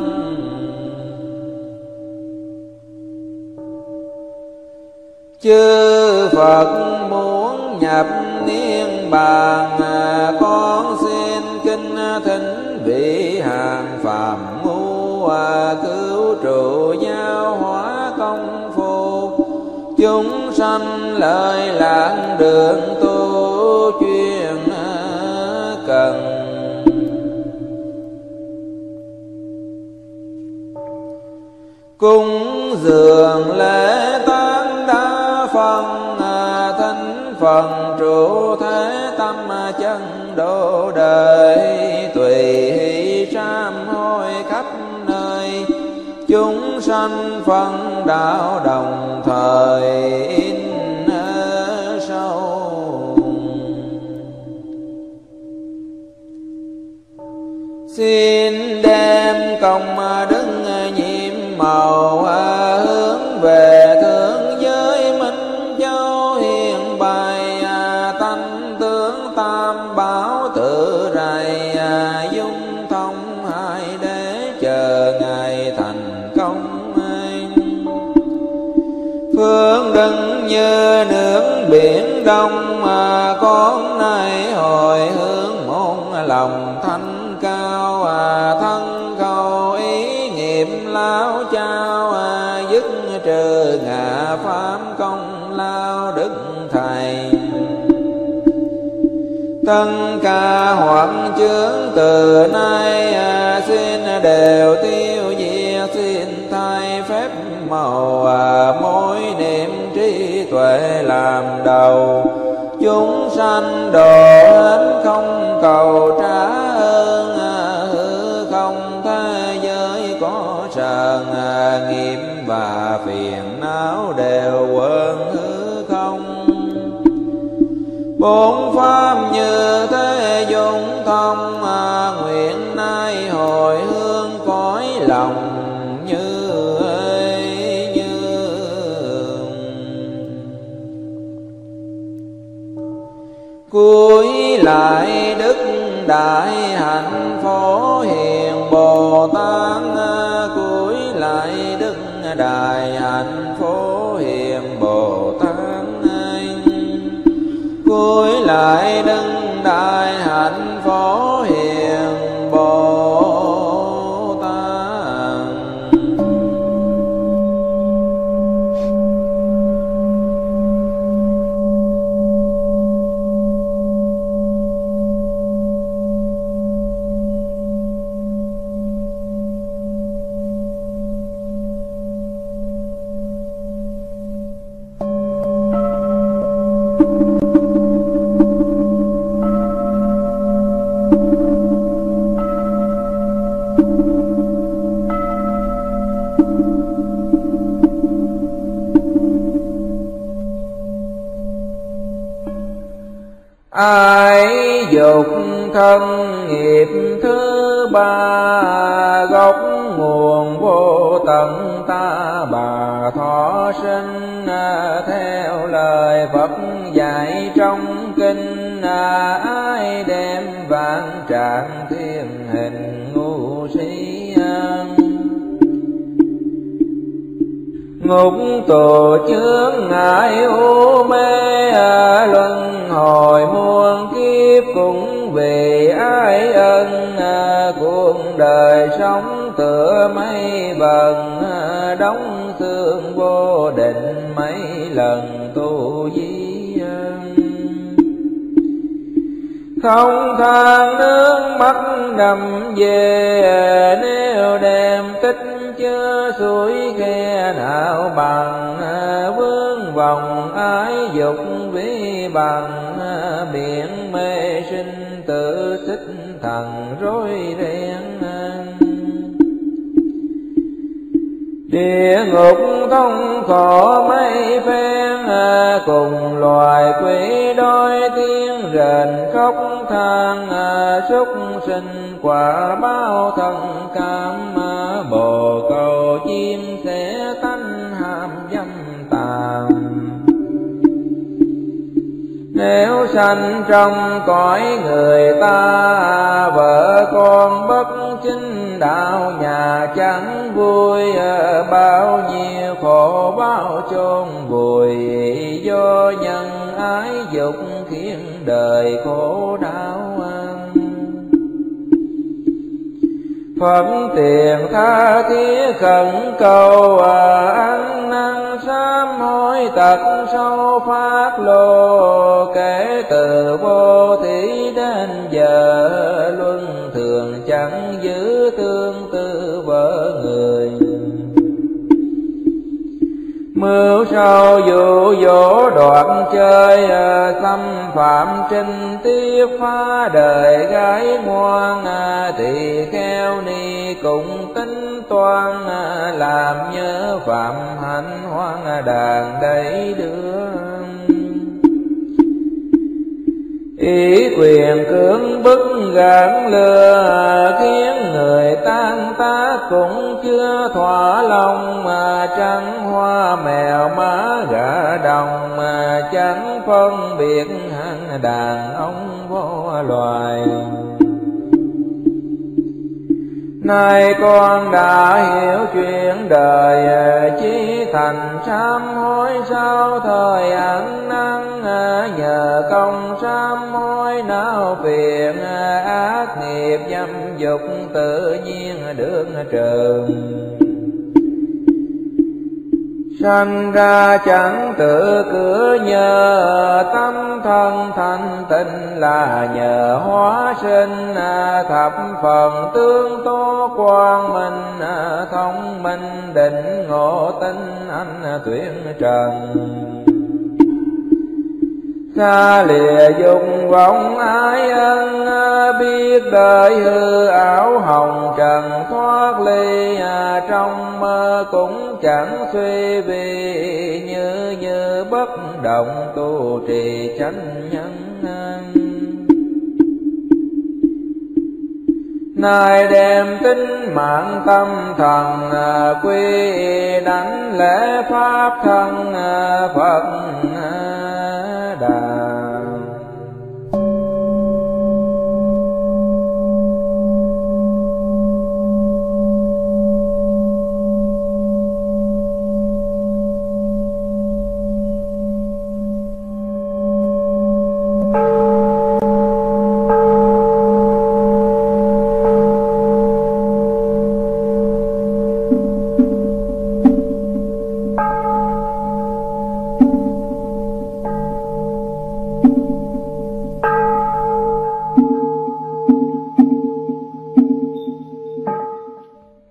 Chư Phật muốn nhập niết bàn, con xin kinh thỉnh vị hàng phàm ngu. Cứu trụ giáo hóa công phu, chúng sanh lợi lạc đường tu chuyên cần. Cúng dường lễ tán đa phần, thánh phần trụ thế tâm chân độ đời. Tùy hỷ sám hối khắp nơi, chúng sanh phân đạo đồng thời in sâu. Xin đem công đức nhiệm màu, hướng về thượng giới Minh Châu hiền bày. Tánh tướng tam bảo tự rày, dung thông hai đế chờ ngày thành công. Phương đứng như nước biển đông, con nay hồi hướng môn lòng thanh cao. Thân khẩu ý nghiệp lao chao, dứt trừ ngã pháp công lao đức thầy. Tất cả hoặc chướng từ nay, xin đều tiêu diệt. Xin thay phép màu, mối niệm trí tuệ làm đầu. Chúng sanh độ hết không cầu trả ơn, hư không thế giới có sờn. Nghiệp và phiền não đều quên hư không. Bốn pháp như thế dung thông, nguyện nay hồi hướng cõi lòng như ấy như. Cuối lại đức đại hạnh Phổ Hiền Bồ Tát. Cúi lại Đức đại hạnh Phổ Hiền Bồ Tát. Cúi lại Đức đại hạnh Phổ Hiền Bồ Tát. Ai dục thân nghiệp thứ ba, gốc nguồn vô tận ta bà thọ sinh. Theo lời Phật dạy trong kinh, ai đem vạn trạng thiên hình ngu si. Ngục tù chướng ngại u mê, luân hồi muôn kiếp cũng vì ai ân. Cuộc đời sống tựa mây vần, đóng xương vô định mấy lần tu di. Không than nước mắt đầm về, nếu đem tích chớ suối khe nào bằng. Vương vòng ái dục vi bằng, biển mê sinh tự xích thần rối ren. Địa ngục thông khổ mấy phen, cùng loài quỷ đôi tiếng rền khóc than. Súc sinh quả báo thân cam, bồ câu chim sẽ tánh ham dâm tàm. Nếu sanh trong cõi người ta, vợ con bất chính đạo nhà chẳng vui. Bao nhiêu khổ bao chôn vùi, do nhân ái dục khiến đời khổ đau. Phật tiền tha thiết khẩn cầu, ăn năn sám hối tật sâu phát lộ. Kể từ vô thí đến giờ, luân thường chẳng giữ tương tư vợ người. Mưu sâu dụ dỗ đoạn chơi, xâm phạm trinh tiết phá đời gái ngoan. Tỳ kheo ni cùng tính toan, làm nhớ phạm hạnh hoang đàn đẩy đưa. Ý quyền cưỡng bức gạn lừa, khiến người tan tác cũng chưa thỏa lòng. Mà trắng hoa mèo má gà đồng, mà chẳng phân biệt hạng đàn ông vô loài. Nay con đã hiểu chuyện đời, chí thành sám hối sau thời ăn năn. Nhờ công sám hối não phiền, ác nghiệp dâm dục tự nhiên được trừ. Sanh ra chẳng tự cửa nhờ, tâm thân thanh tịnh là nhờ hóa sinh. Thập phần tương tố quang minh, thông minh định ngộ tinh anh tuyển trần. Xa lìa dục vọng ái ân, biết đời hư ảo hồng trần thoát ly. Trong mơ cũng chẳng suy vì, như như bất động tu trì chánh nhân. Nay đem tính mạng tâm thần, quy đảnh lễ pháp thân Phật Đà.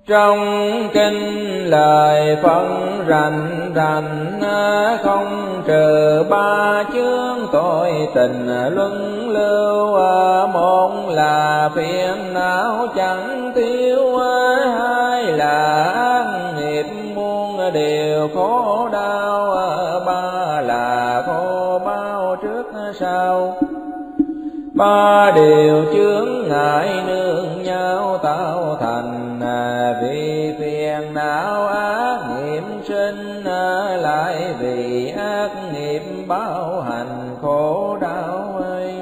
Trong kinh lời phân rành rành, không trừ ba chướng tội tình luân lưu. Một là phiền não chẳng thiếu, hai là ác nghiệp muôn điều khổ đau, ba là khổ bao trước sau. Ba điều chướng ngại nương nhau tạo thành, vì phiền não ác nghiệp sinh, lại vì ác nghiệp báo hành khổ đau ấy.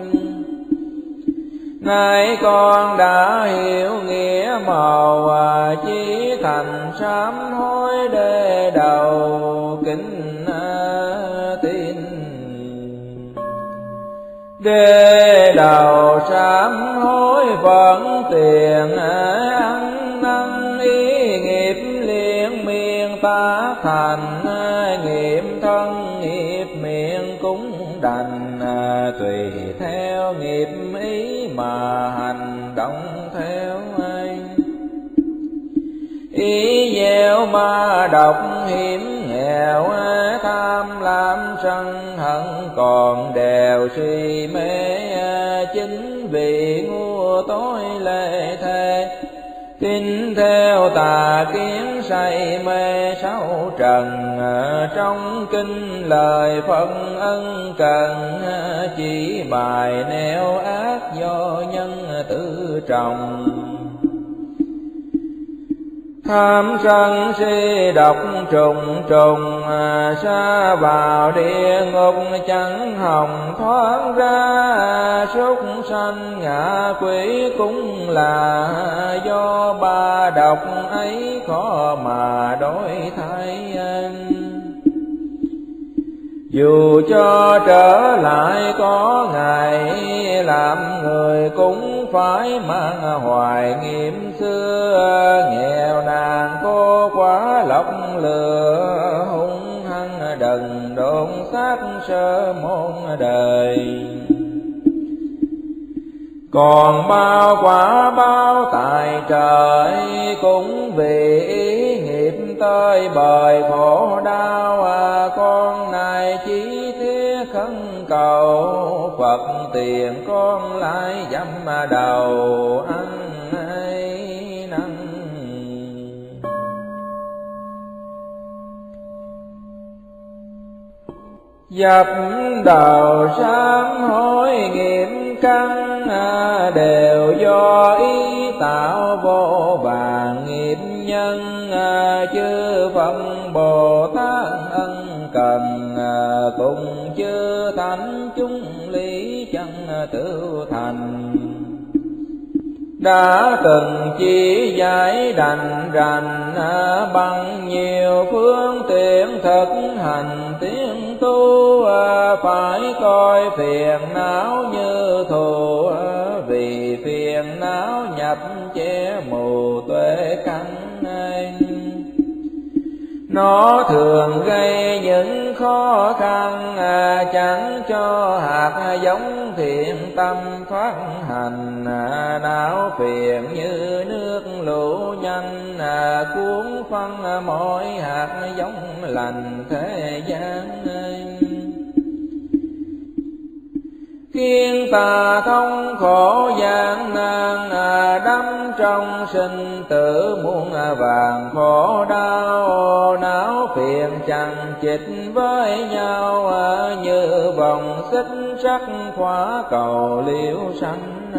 Nay con đã hiểu nghĩa màu, chí thành sám hối để đầu kính tin. Đê đầu sám hối vẫn tiền, ăn năn ý nghiệp liên miên tác thành. Nghiệp thân nghiệp miệng cũng đành, tùy theo nghiệp ý mà hành động theo anh. Ý gieo ma độc hiểm nghèo, tham lam sân hận còn đều suy mê. Chính vì ngu tối lệ thế, tin theo tà kiến say mê sáu trần. Trong kinh lời phân ân cần, chỉ bài nẻo ác do nhân tự trọng. Tham sân si độc trùng trùng, sa vào địa ngục chẳng hòng thoát ra. Súc sanh ngạ quỷ cũng là do ba độc ấy khó mà đổi thay. Dù cho trở lại có ngày, làm người cũng phải mang hoài nghiệm xưa. Nghèo nàn cô quá lọc lừa, hung hăng đần độn sát sơ môn đời. Còn bao quả bao tại trời, cũng vì ý nghiệp tới bời khổ đau. Con này chỉ thiết khấn cầu, Phật tiền con lại dăm đầu ăn ấy năn. Dập đầu sám hối nghiệp căn, đều do ý tạo vô vàn nghiệp nhân. Chư Phật Bồ Tát ân cần, cùng chư thánh chúng lý chân tự thành. Đã từng chỉ giải đành rành, bằng nhiều phương tiện thực hành tiến tu. Phải coi phiền não như thù, vì phiền não nhập che mù tuệ căn. Nó thường gây những khó khăn, chẳng cho hạt giống thiện tâm phát hành. Não phiền như nước lũ nhanh, cuốn phân mỗi hạt giống lành thế gian. Khiến ta thông khổ gian nan, đắm trong sinh tử muôn vàng khổ đau. Não phiền chằng chịt với nhau, như vòng xích sắt khóa cầu liễu sanh.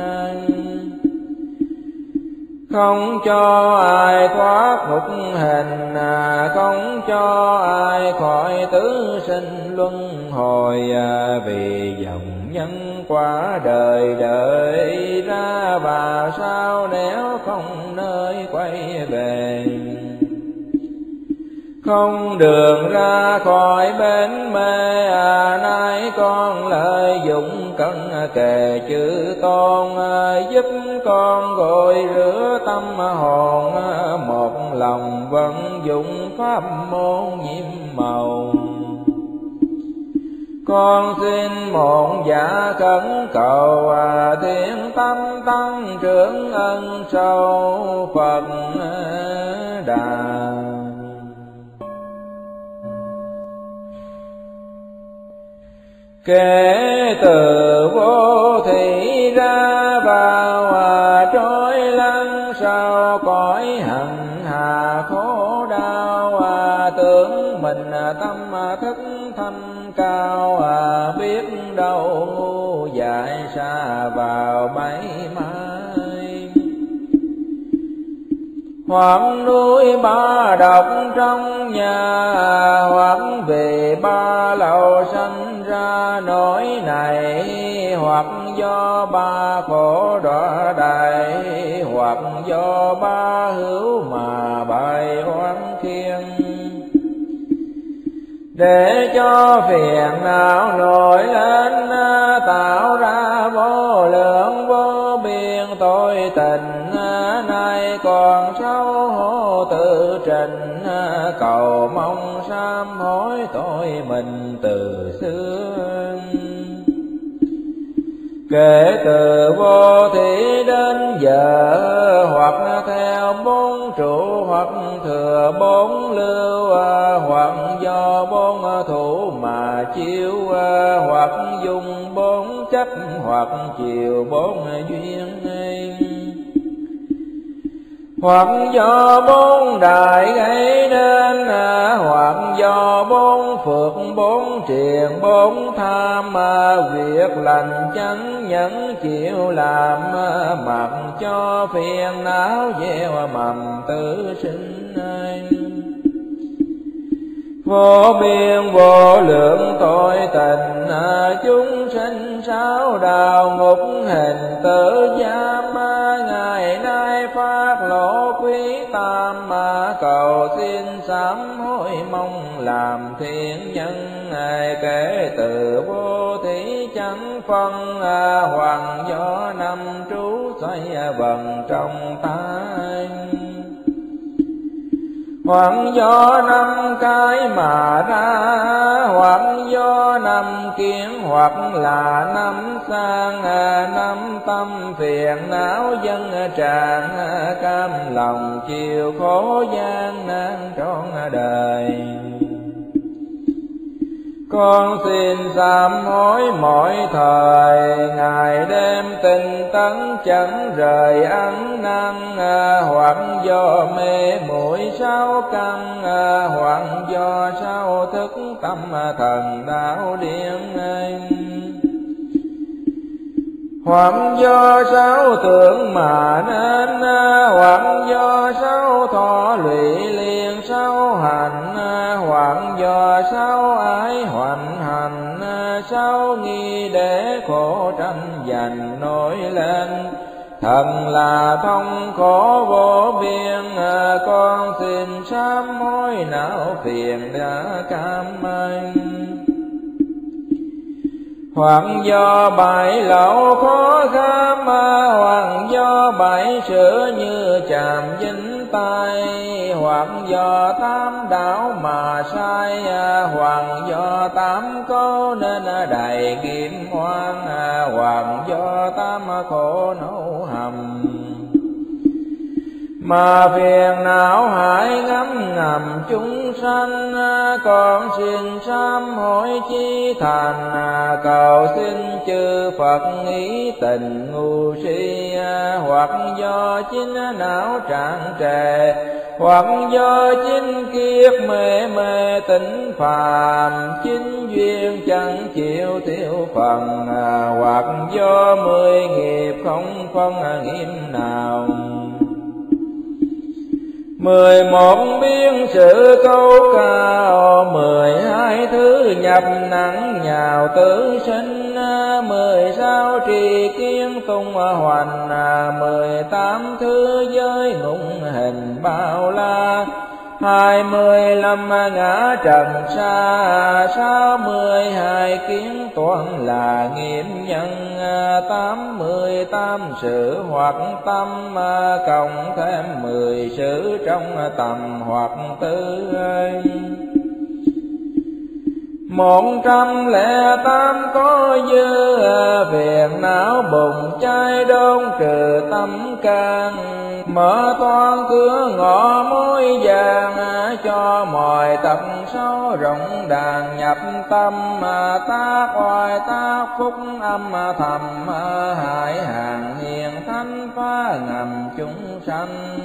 Không cho ai thoát ngục hình, không cho ai khỏi tứ sinh luân hồi. Vì dòng nhân quả đời đợi ra, và sao nếu không nơi quay về. Không đường ra khỏi bến mê, nay con lợi dụng cân kề chữ tôn. Giúp con gội rửa tâm hồn, một lòng vận dụng pháp môn nhiệm màu. Con xin một dạ khẩn cầu à, thiện tâm tăng trưởng ân sâu Phật Đà. Kể từ vô thị ra vào à, trôi lăn sau cõi hạnh hà khổ đau à, tưởng mình à, tâm à, thức thanh cao à, biết đâu ngu dại xa vào bẫy mai. Hoặc núi ba độc trong nhà, hoặc vì ba lầu sanh ra nỗi này, hoặc do ba khổ đọa đầy, hoặc do ba hữu mà bày oán khiên. Để cho phiền não nổi lên tạo ra vô lượng vô biên tội tình, nay còn xấu hổ tự trình, cầu mong sám hối tội mình từ xưa. Kể từ vô thị đến giờ, hoặc theo bốn trụ, hoặc thừa bốn lưu, hoặc do bốn thủ mà chiếu, hoặc dùng bốn chấp, hoặc chiều bốn duyên. Hoặc do bốn đại gây nên, hoặc do bốn phước bốn triền bốn tham, việc lành chẳng nhẫn chịu làm, mặc cho phiền não gieo mầm tự sinh. Vô biên vô lượng tội tình, chúng sinh sáu đạo ngục hình tử giam, ngày nay phát lộ quý tam, cầu xin sám hối mong làm thiện nhân. Kể từ vô thí chẳng phân, hoàng do năm trú xoay vần trong tay, hoặc do năm cái mà ra, hoặc do năm kiến, hoặc là năm sang, năm tâm phiền não dân tràn, cam lòng chịu khổ gian nan trọn đời. Con xin sám hối mỗi thời, ngày đêm tinh tấn chẳng rời ăn năn, hoặc do mê muội sáu căn, hoặc do sáu thức tâm thần đạo điên, hoặc do sáu tưởng mà nên, hoặc do sáu thọ lụy liền sáu hành, hoặc do sáu ái hoành hành, sáu nghi để khổ tranh giành nổi lên. Thần là thông khổ vô biên, con xin sám hối não phiền đã cam anh. Hoặc do bảy lậu khó kham, hoặc do bảy sửa như chàm dính tay, hoặc do tám đạo mà sai, hoặc do tám câu nên đầy nghiệp oan, hoặc do tám khổ nấu hầm. Mà phiền não hại ngấm ngầm chúng sanh, con xin sám hối chí thành, cầu xin chư Phật ý tình ngu si, hoặc do chính não trạng trề, hoặc do chính kiếp mê mê tỉnh phàm, chính duyên chẳng chịu tiêu phần, hoặc do mười nghiệp không phân nghiêm nào. Mười một biên sự câu cao, mười hai thứ nhập nặng nhào tử sinh, mười sáu trì kiến tung hoành, mười tám thứ giới ngụng hình bao la, hai mươi lăm ngã trần xa, sáu mươi hai kiến toán là nghiệp nhân, tám mươi tám sự hoặc tâm, cộng thêm mười sự trong tầm hoặc tư. một trăm lẻ tám có dư, phiền não bụng cháy đốn trừ tâm can. Mở toan cửa ngõ mối vàng, cho mọi tật xấu rộng đàn nhập tâm. Tác oai tác phúc âm thầm, hại hàng hiền thánh phá ngầm chúng sanh.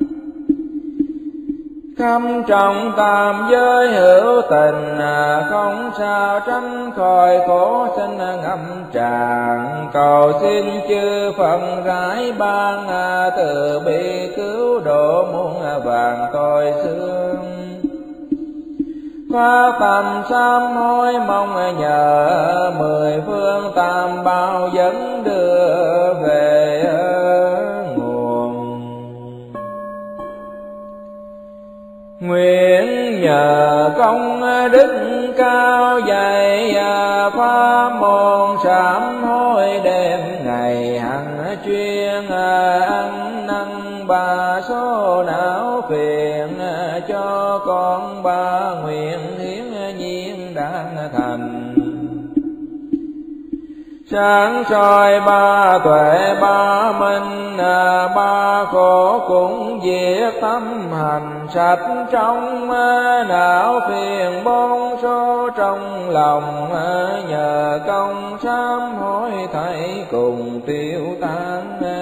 Khâm trọng tam giới hữu tình, không sao tránh khỏi khổ sinh ngâm tràn. Cầu xin chư Phật rải ban, từ bi cứu độ muôn vàng tội xương. Phát tâm sám hối mong nhờ, mười phương tam bảo dẫn đưa về nguồn. Nguyện nhờ công đức cao dày, pháp môn sám hối đêm ngày hằng chuyên. Ăn năn ba số não phiền, cho con ba nguyện hiến nhiên đang thành. Sáng soi ba tuệ ba minh, ba khổ cũng diệt tâm hành sạch. Trong não phiền bốn số trong lòng, nhờ công sám hối thảy cùng tiêu tan.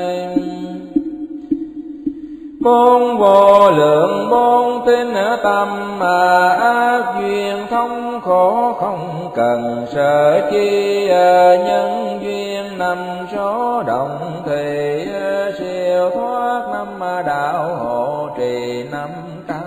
Bốn vô lượng bốn tinh tâm, ác duyên thống khổ không cần sợ chi. Nhân duyên năm số động thì, siêu thoát năm đạo hộ trì năm căn.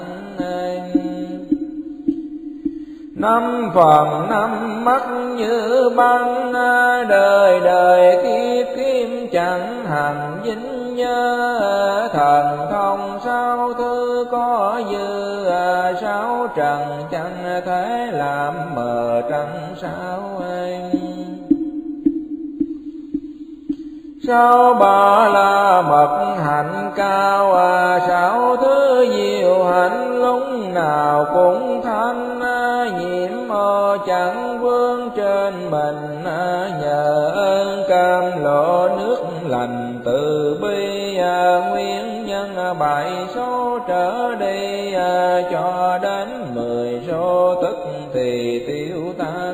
Năm phần năm mắt như băng, đời đời kiếp kiếp chẳng hành dính nhớ. Thần thông sáu thứ có dư, sáu trần chẳng thể làm mờ trăng sao anh. Sáu ba la mật hạnh cao, sáu thứ diệu hạnh lúc nào cũng thanh. Nhiễm ô chẳng vương trên mình, nhờ ơn cam lộ nước lành từ bi. Nguyên nhân bảy số trở đi, cho đến mười số tức thì tiêu tan.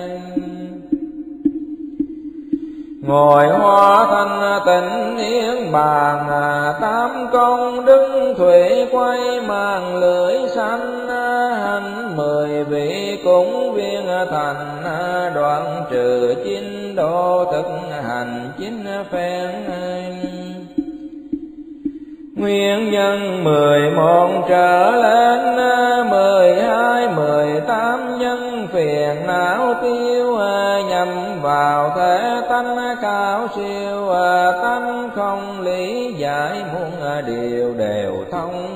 Ngồi hoa thanh tịnh yên bàn, tám công đức thủy quay mang lưỡi xanh. Hành mười vị cúng viên thành, đoạn trừ chín độ thực hành chín phen. Nguyên nhân mười một trở lên, mười hai mười tám nhân phiền não tiêu. Nhằm vào thể tánh cao siêu, tánh không lý giải muôn điều đều thông.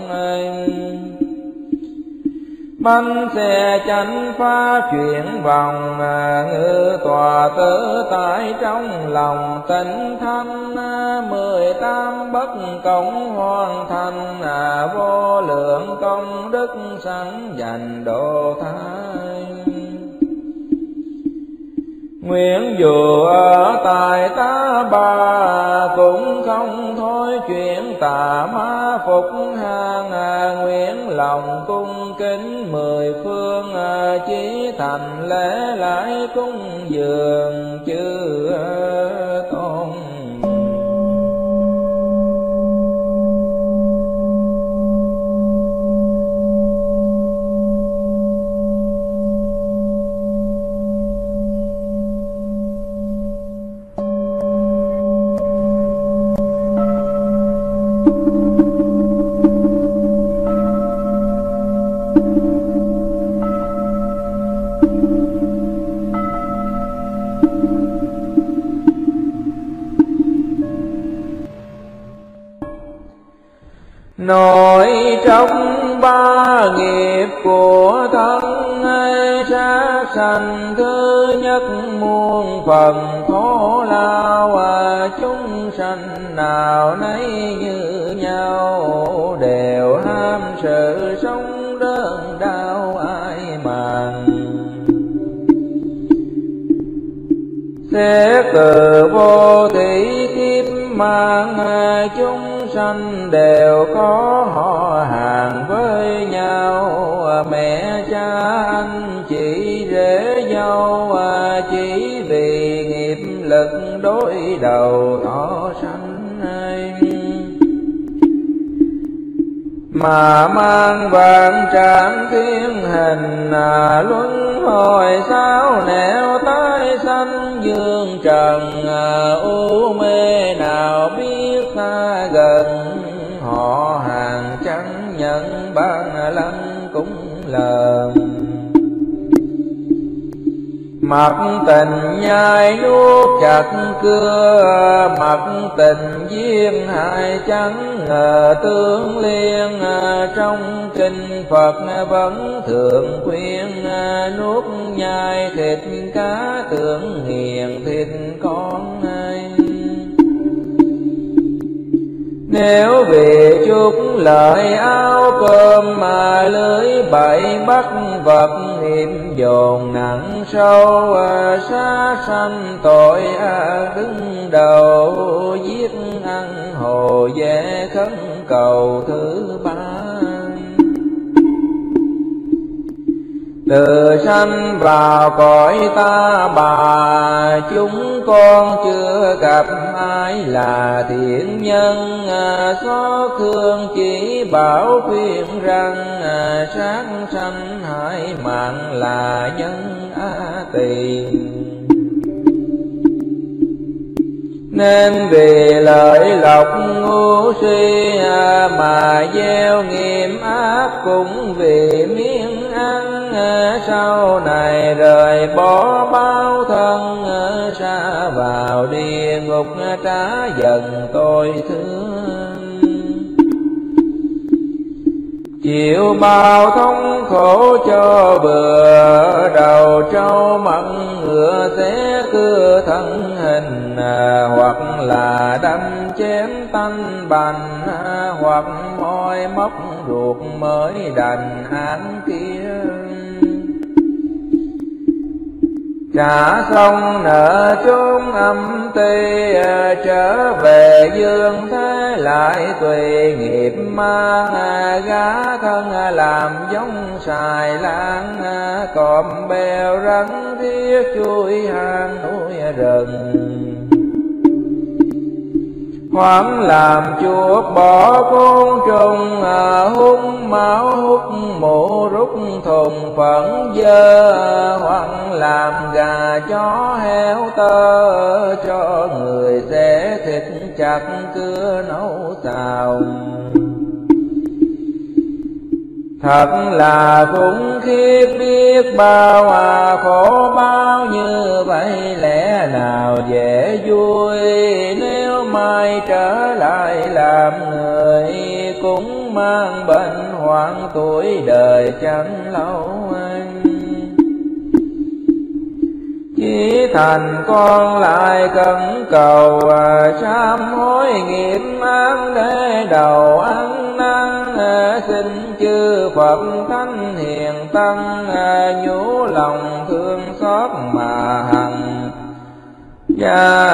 Bánh xe chánh phá chuyển vòng, ngự tòa tự tại trong lòng tịnh thanh. Mười tám bất công hoàn thành, vô lượng công đức sẵn dành độ thái. Nguyện dù ở tại ta bà, cũng không thôi chuyện tà ma phục hàng. Nguyện lòng cung kính mười phương, chí thành lễ lại cung dường chư tôn. Nội trong ba nghiệp của thân, sát sanh thứ nhất muôn phần khổ lao. Chúng sanh nào nấy như nhau, đều ham sự sống đơn đau ai màng. Xét từ vô thủy kiếp mang chúng sanh đều có họ hàng với nhau, mẹ cha anh chị rể dâu, chỉ vì nghiệp lực đối đầu thọ sanh mà mang vạn trạng thiên hình, luân hồi sao nẻo tái sanh dương trần, u mê nào biết xa gần, họ hàng chẳng nhận ban lăng cũng lờn. Mặc tình nhai nuốt chặt cưa, mặc tình duyên hại chẳng ngờ tương liên, trong kinh Phật vẫn thường khuyên nuốt nhai thịt cá tưởng nghiền thịt con ai. Nếu vì chút lợi áo cơm mà lưới bậy bắt vật, nghiệp dồn nặng sâu sát sanh tội ác đứng đầu, giết ăn hồ dễ khấn cầu thứ ba. Từ sanh vào cõi ta bà, chúng con chưa gặp ai là thiện nhân, xót thương chỉ bảo khuyên rằng, sát sanh hại mạng là nhân á tiền. Nên vì lợi lộc ngu si mà gieo nghiệp ác, cũng vì miếng ăn sau này rời bỏ bao thân, xa vào địa ngục trả dần tôi thương. Chịu bao thống khổ cho bừa, đầu trâu mặn ngựa xé cưa thân hình, hoặc là đâm chém tanh bành, hoặc môi móc ruột mới đành án kia. Trả xong nợ chốn âm ti, trở về dương thế lại tùy nghiệp mang, gá thân làm giống xài lan, cọp bèo rắn riết chui hang núi rừng. Hoảng làm chuột bỏ côn trùng, hung máu hút mũ rút thùng phẫn dơ, hoảng làm gà chó heo tơ, cho người xé thịt chặt cưa nấu xào. Thật là khủng khiếp biết bao, à khổ bao như vậy lẽ nào dễ vui. Nếu mai trở lại làm người, cũng mang bệnh hoạn tuổi đời chẳng lâu anh. Chỉ thành con lại cẩn cầu, sám hối nghiệp án để đầu ăn năn. Xin chư Phật thánh hiền tăng, nhủ lòng thương xót mà hằng gia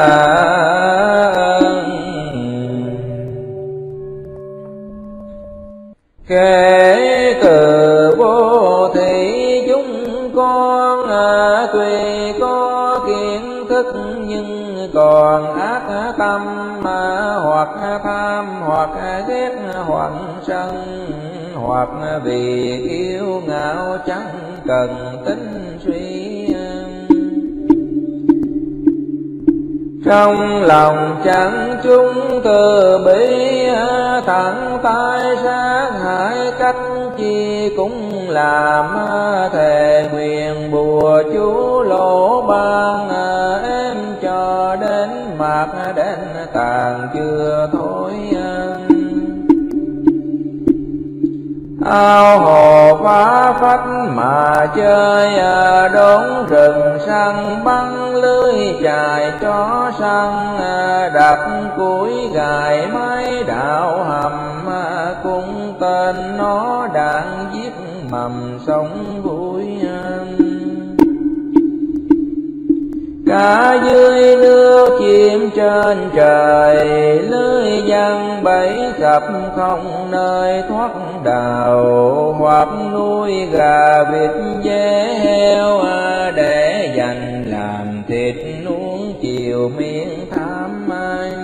kể từ vô thị chúng con, tuy có kiến thức nhưng còn ác tâm, hoặc tham hoặc ghét hoặc sân, hoặc vì kiêu ngạo chẳng cần tính suy. Trong lòng chẳng chúng từ bi, thẳng tay sát hại cách chi cũng làm. Thề nguyện bùa chú lỗ ban, em cho đến mạc đến tàn chưa thôi. Ao hồ phá phách mà chơi, đốn rừng săn bắn lưới chài chó săn, đập củi gài máy đạo hầm, cũng tên nó đạn giết mầm sống vui. Cá dưới nước chim trên trời, lưới giăng bẫy sập không nơi thoát đào. Hoặc nuôi gà vịt dê heo, để dành làm thịt nuông chiều miên tham anh.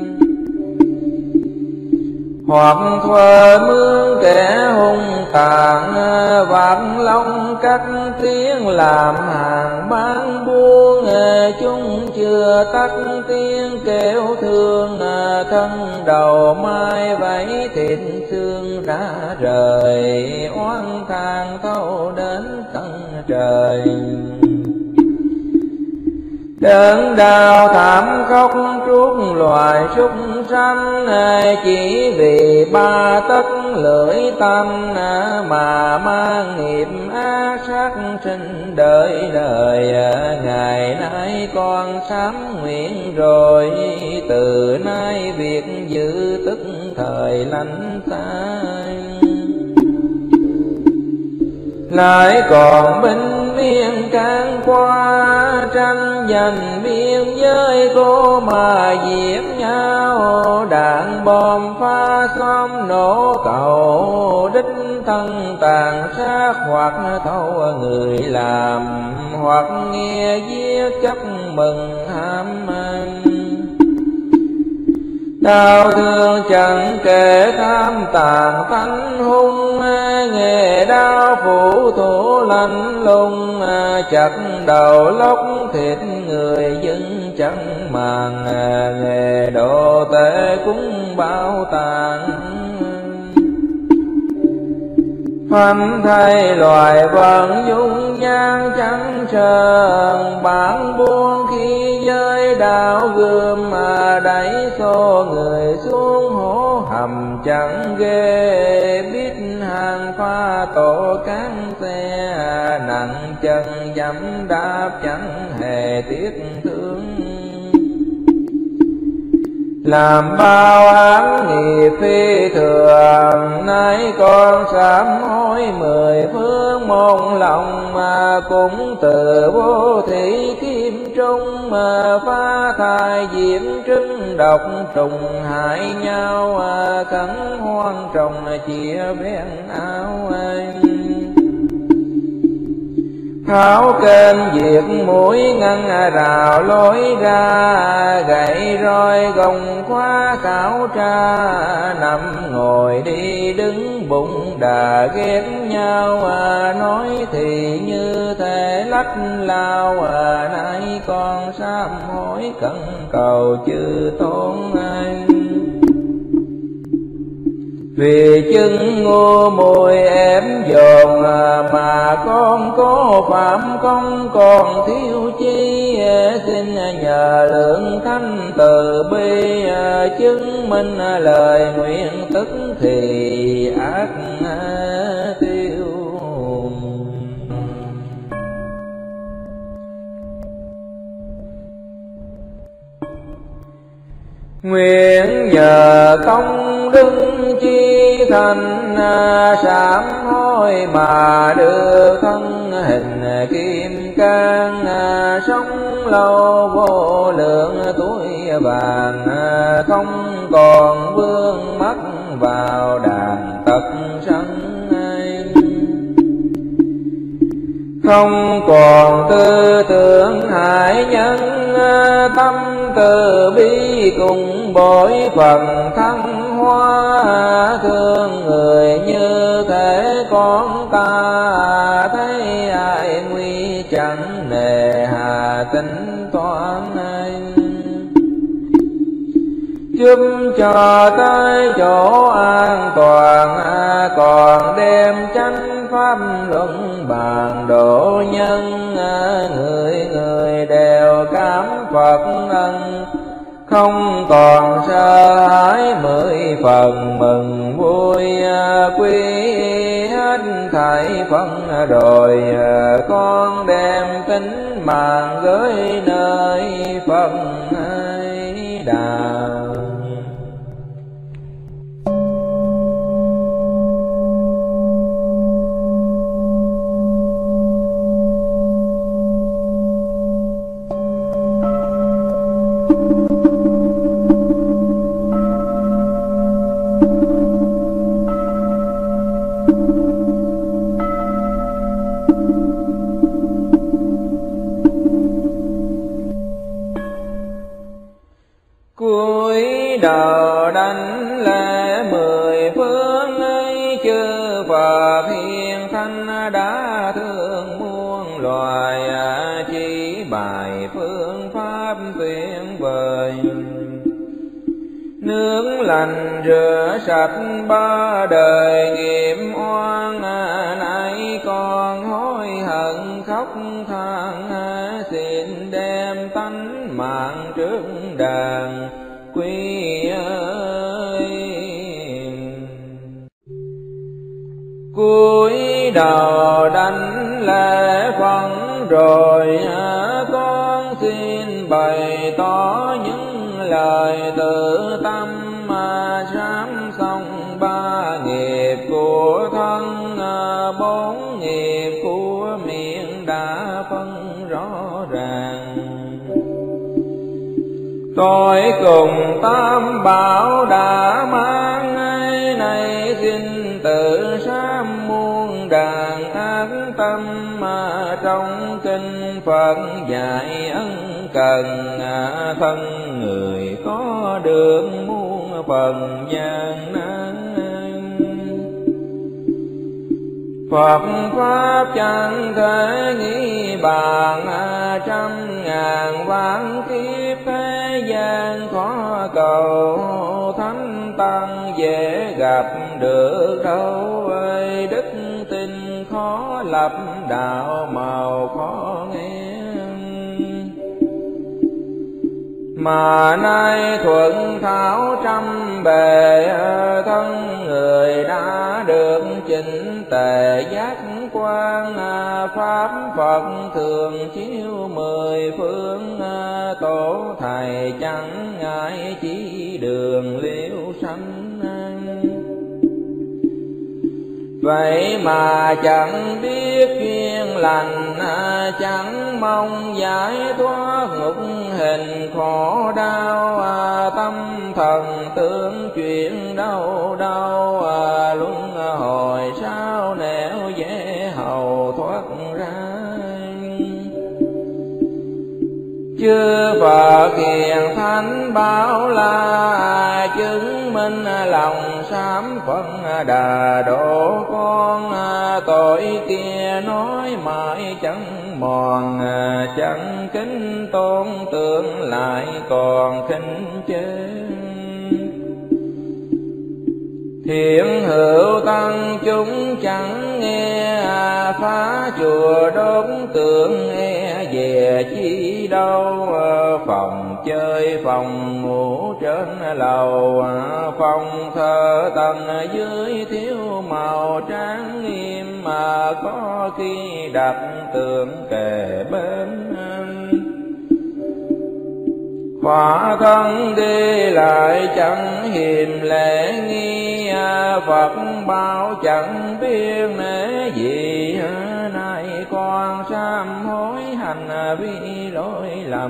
Hoặc thuê mướn kẻ hung tàn, vạt lông cắt tiếng làm hàng bán buôn. Chúng chưa tắt tiếng kêu thương, thân đầu mai vẫy thịt xương ra rời. Oán than thâu đến tận trời, đớn đau thảm khóc trút loài súc sanh. Chỉ vì ba tấc lưỡi tâm, mà mang nghiệp ác sát sinh đời đời. Ngày nay con sám nguyện rồi, từ nay việc giữ tức thời lánh xa. Lại còn binh miên can qua, tranh giành biên giới cô mà giết nhau. Đạn bom phá xóm nổ cầu, đích thân tàn sát hoặc thâu người làm. Hoặc nghe giết chấp mừng ham anh, đau thương chẳng kể tham tàn tánh hung. Nghề đau phủ thủ lạnh lùng, chặt đầu lóc thịt người dân chẳng màng. Nghề đồ tể cũng bao tàn, phanh thay loài vận dung nhan trắng trơn. Bản buông khi giới đạo gươm, mà đẩy xô người xuống hố hầm chẳng ghê. Biết hàng pha tổ cán xe, nặng chân dẫm đạp chẳng hề tiếc thương. Làm bao án nghiệp phi thường, nay con sám hối mười phương môn lòng. Mà cũng từ vô thị kim trung, mà phá thai diễm trứng độc trùng hại nhau. Khẩn hoang trồng chia ven áo anh, tháo kênh diệt mũi ngăn rào lối ra. Gậy roi gồng khóa khảo tra, nằm ngồi đi đứng bụng đà ghét nhau. Nói thì như thể lách lao, nay con sám hối cẩn cầu chư tôn anh. Vì chứng ngu muội ém dồn, mà con có phạm công còn thiếu chi. Xin nhờ lượng thánh từ bi, chứng minh lời nguyện tức thì ác tiêu. Nguyện nhờ công đức chi thành, sám hối mà đưa thân hình kim cang. Sống lâu vô lượng tuổi vàng, không còn vương mắc vào đàn tật sân. Không còn tư tưởng hại nhân, tâm từ bi cùng bội phần thăng hoa. Thương người như thể con ta, thấy ai nguy chẳng nề hà tính toán anh. Giúp cho tới chỗ an toàn, còn đem chánh pháp luận bàn độ nhân. Người người đều cảm Phật ân, không còn sợ hãi mười phần mừng vui. Quy hết thảy phân rồi, con đem tính mạng gửi nơi Phật ấy đà. nướng lành rửa sạch ba đời nghiệp oan, nay con hối hận khóc than, xin đem tánh mạng trước đàn quy ơi. Cúi đầu đảnh lễ phận rồi, con xin bày tỏ những lời tự tâm, mà sám xong ba nghiệp của thân, bốn nghiệp của miệng đã phân rõ ràng. Tôi cùng tam bảo đã mang ngay này, xin tự sám muôn đàn ác tâm, mà trong kinh Phật dạy ân cần, thân người có được muôn phần gian nan. Phật pháp chẳng thể nghĩ bàn, trăm ngàn vạn kiếp thế gian khó cầu, thánh tăng dễ gặp được đâu ơi. Đức tin khó lập, đạo màu khó nghe, mà nay thuận thảo trăm bề, thân người đã được chỉnh tề giác quan. Pháp Phật thường chiếu mười phương, tổ thầy chẳng ngại chỉ đường liễu sanh. Vậy mà chẳng biết duyên lành, chẳng mong giải thoát ngục hình khổ đau. Tâm thần tưởng chuyện đâu đâu, luân hồi sao nẻo dễ hầu thoát ra. Chư Phật hiền thánh bảo là, chứng minh lòng sám phân đà độ con. Tội kia nói mãi chẳng mòn, chẳng kính tôn tưởng lại còn khinh chê. Thiện hữu tăng chúng chẳng nghe, phá chùa đốt tượng e về chi đâu. Phòng chơi phòng ngủ trên lầu, phòng thờ tầng dưới thiếu màu tráng nghiêm, mà có khi đặt tượng kề bên. Khỏa thân đi lại chẳng hiềm lễ nghi, Phật bảo chẳng biết nể gì. Nay con sám hối hành vi lỗi lầm,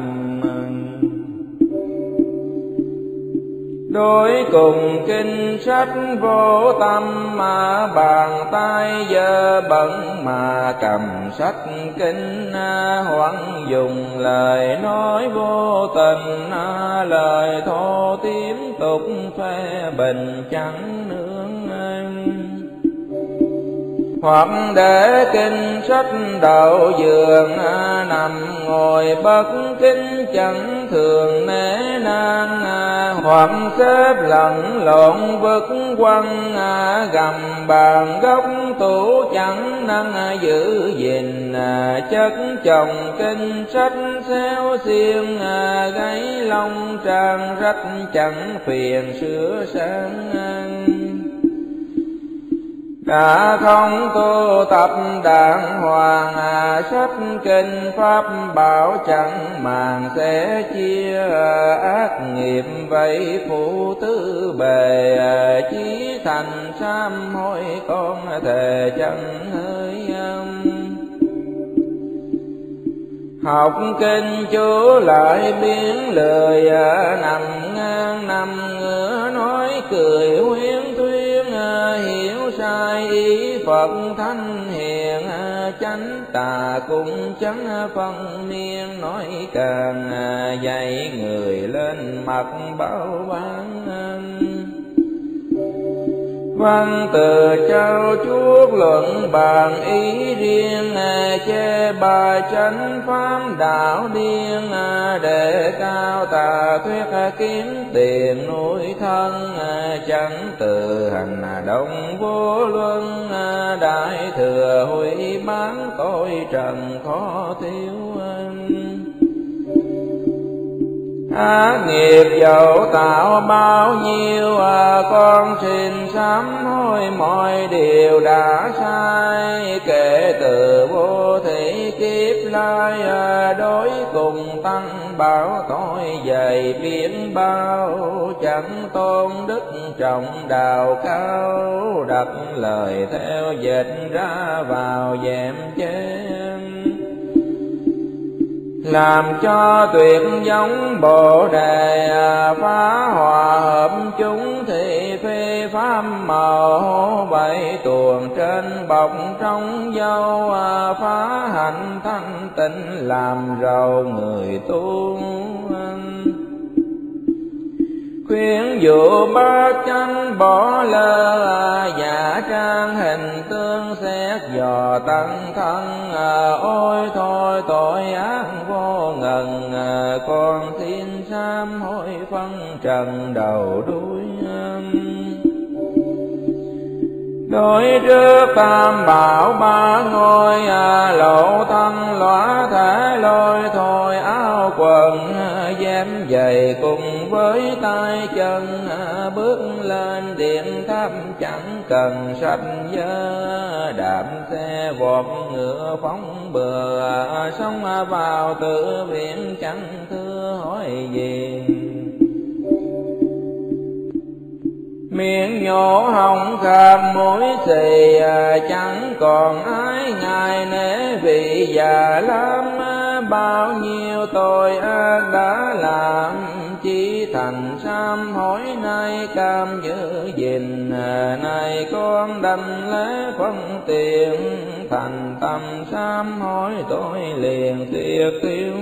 đối cùng kinh sách vô tâm, mà bàn tay dơ bẩn mà cầm sách kinh. Hoằng dùng lời nói vô tình, lời thô tiếp tục phê bình chẳng nương anh. Hoặc để kinh sách đậu giường, nằm ngồi bất kính chẳng thường nể nang. Hoặc xếp lẫn lộn vứt quăng, gầm bàn góc tủ chẳng năng giữ gìn. Chất chồng kinh sách xéo xiên, gáy lông trang rách chẳng phiền sửa sang. Đã không tu tập đàng hoàng, sách kinh pháp bảo chẳng màng sẽ chia. Ác nghiệp vậy phụ tứ bề, chí thành sám hối con thề chẳng hơi âm. Học kinh chú lại biến lời, nằm ngang nằm ngửa nói cười huyên thuyên. Hiểu sai ý Phật thánh hiền, chánh tà cũng chẳng phân miên. Nói càng dạy người lên mặt bảo ban, Văn từ trao chuốt luận bàn ý riêng, chê bài chánh pháp đạo điên, để cao tà thuyết kiếm tiền nuôi thân, chẳng từ hành động vô luân, đại thừa hủy bán tội trần khó thiếu. Ác nghiệp dẫu tạo bao nhiêu, con xin sám hối mọi điều đã sai, kể từ vô thị kiếp lai, đối cùng tăng bảo tội dày biết bao, chẳng tôn đức trọng đạo cao, đặt lời theo dịch ra vào dèm chế, làm cho tuyệt giống Bồ Đề, phá hòa hợp chúng thị phi pháp màu, bảy tuồng trên bọc trong dâu, phá hạnh thanh tịnh làm giàu người tu. Khuyến dụ bát chánh bỏ lơ, giả trang hình tương xét dò tăng thân, ôi thôi tội ác vô ngần, con xin sám hối phân trần đầu đuôi. Đối trước tam bảo ba ngôi, lộ thân lõa thể lôi thôi áo quần, dép giày cùng với tay chân, bước lên điện tháp chẳng cần sách vớ, đạp xe vọt ngựa phóng bừa, sống vào tự viện chẳng thưa hỏi gì. Miệng nhổ hồng kham mũi xì, chẳng còn ai ngại nể vì già lắm, bao nhiêu tội ác đã làm, chỉ thành sám hối nay cam giữ gìn, này con đành lễ phân tiền, thành tâm sám hối tội liền tiệt tiêu.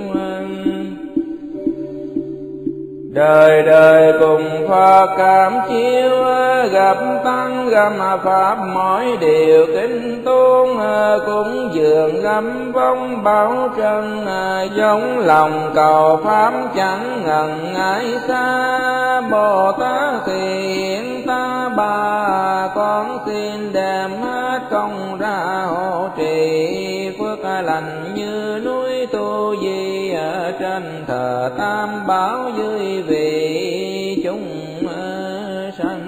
Đời đời cùng Phật cảm chiếu, gặp tăng gặp pháp mọi điều kính tôn, cũng dường găm vong bảo trần, giống lòng cầu pháp chẳng ngần ngại xa. Bồ Tát thiện ta bà, con xin đem hết công ra hộ trì, phước lành như núi Tu Di, trên thờ tam bảo dưới vì chúng sanh.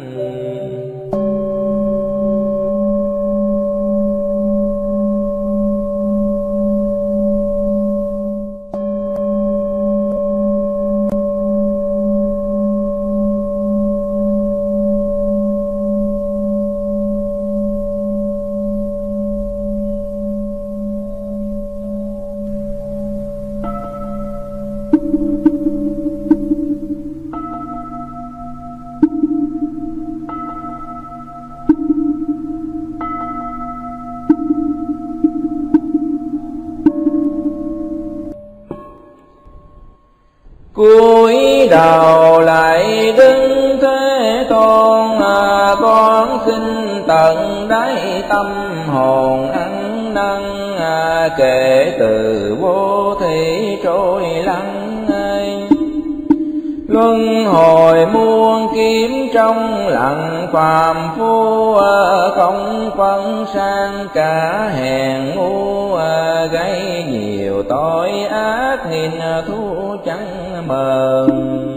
Cúi đầu lại đứng Thế Tôn, con xin tận đáy tâm hồn ăn năn, kể từ vô thị trôi lắng ai. Luân hồi muôn kiếp trong lặng phàm phu, không phân sang cả hèn ngu, gây nhiều tội ác nghìn thu chẳng mờn.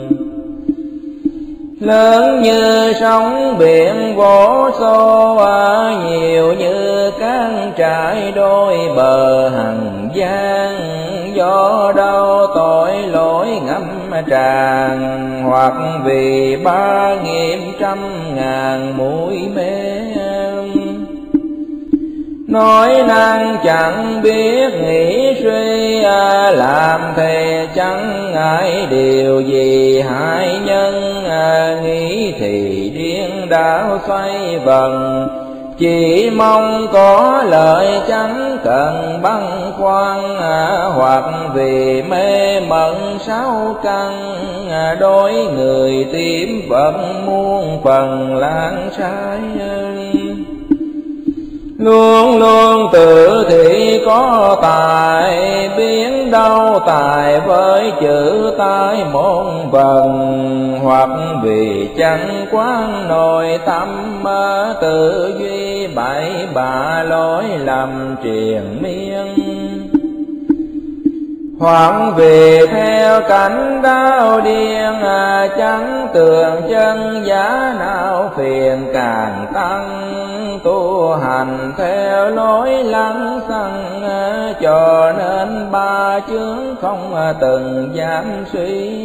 Lớn như sóng biển vỗ xô, nhiều như cán trải đôi bờ hằng gian. Do đâu tội lỗi ngâm tràn, hoặc vì ba nghiệp trăm ngàn mũi mê. Nói năng chẳng biết nghĩ suy, làm thề chẳng ngại điều gì hại nhân. Nghĩ thì riêng đạo xoay vần, chỉ mong có lợi chẳng cần băn khoăn, hoặc vì mê mẩn sáu căn, đối người tím vẫn muôn phần lãng sai. Luôn luôn tự thị có tài, biến đâu tài với chữ tai môn vần, hoặc vì chẳng quán nội tâm, tự duy bậy bạ lối lầm triền miên. Hoặc vì theo cảnh đau điên, chẳng tường chân giá nào phiền càng tăng, tu hành theo lối lăng xăng, cho nên ba chướng không từng dám suy.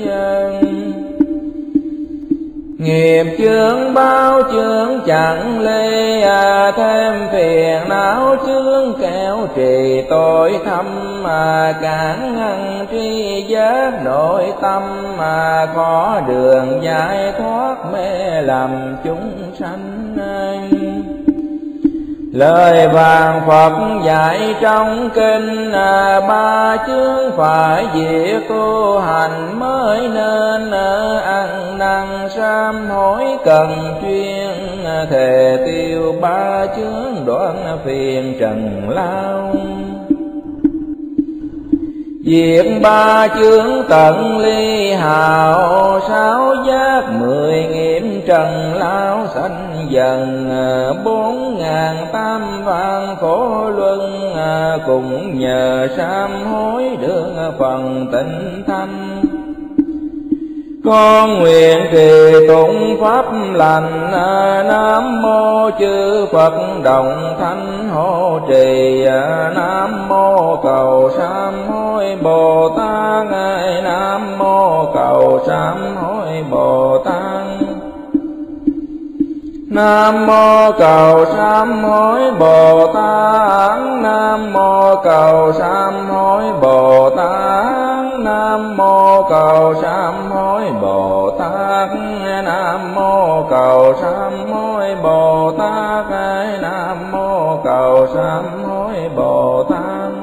Nghiệp chướng bao chướng chẳng lê, thêm phiền não chướng kéo trì tội thâm, cản ngăn tri giác nội tâm, khó đường giải thoát mê lầm chúng sanh. Lời vàng Phật dạy trong kinh, ba chướng phải diệt tu hành mới nên, ăn năn sám hối cần chuyên, thề tiêu ba chướng đoạn phiền trần lao. Diệt ba chướng tận ly hào, sáu giác mười nghiệm trần lao sanh dần, bốn ngàn tam vạn khổ luân, cùng nhờ sám hối được phần tịnh thanh. Con nguyện trì tụng pháp lành, Nam mô chư Phật đồng thanh hộ trì, Nam mô cầu sám hối Bồ Tát, Nam mô cầu sám hối Bồ Tát. Nam mô cầu sám hối Bồ Tát, Nam mô cầu sám hối Bồ Tát, Nam mô cầu sám hối Bồ Tát, Nam mô cầu sám hối Bồ Tát, Nam mô cầu sám hối Bồ Tát.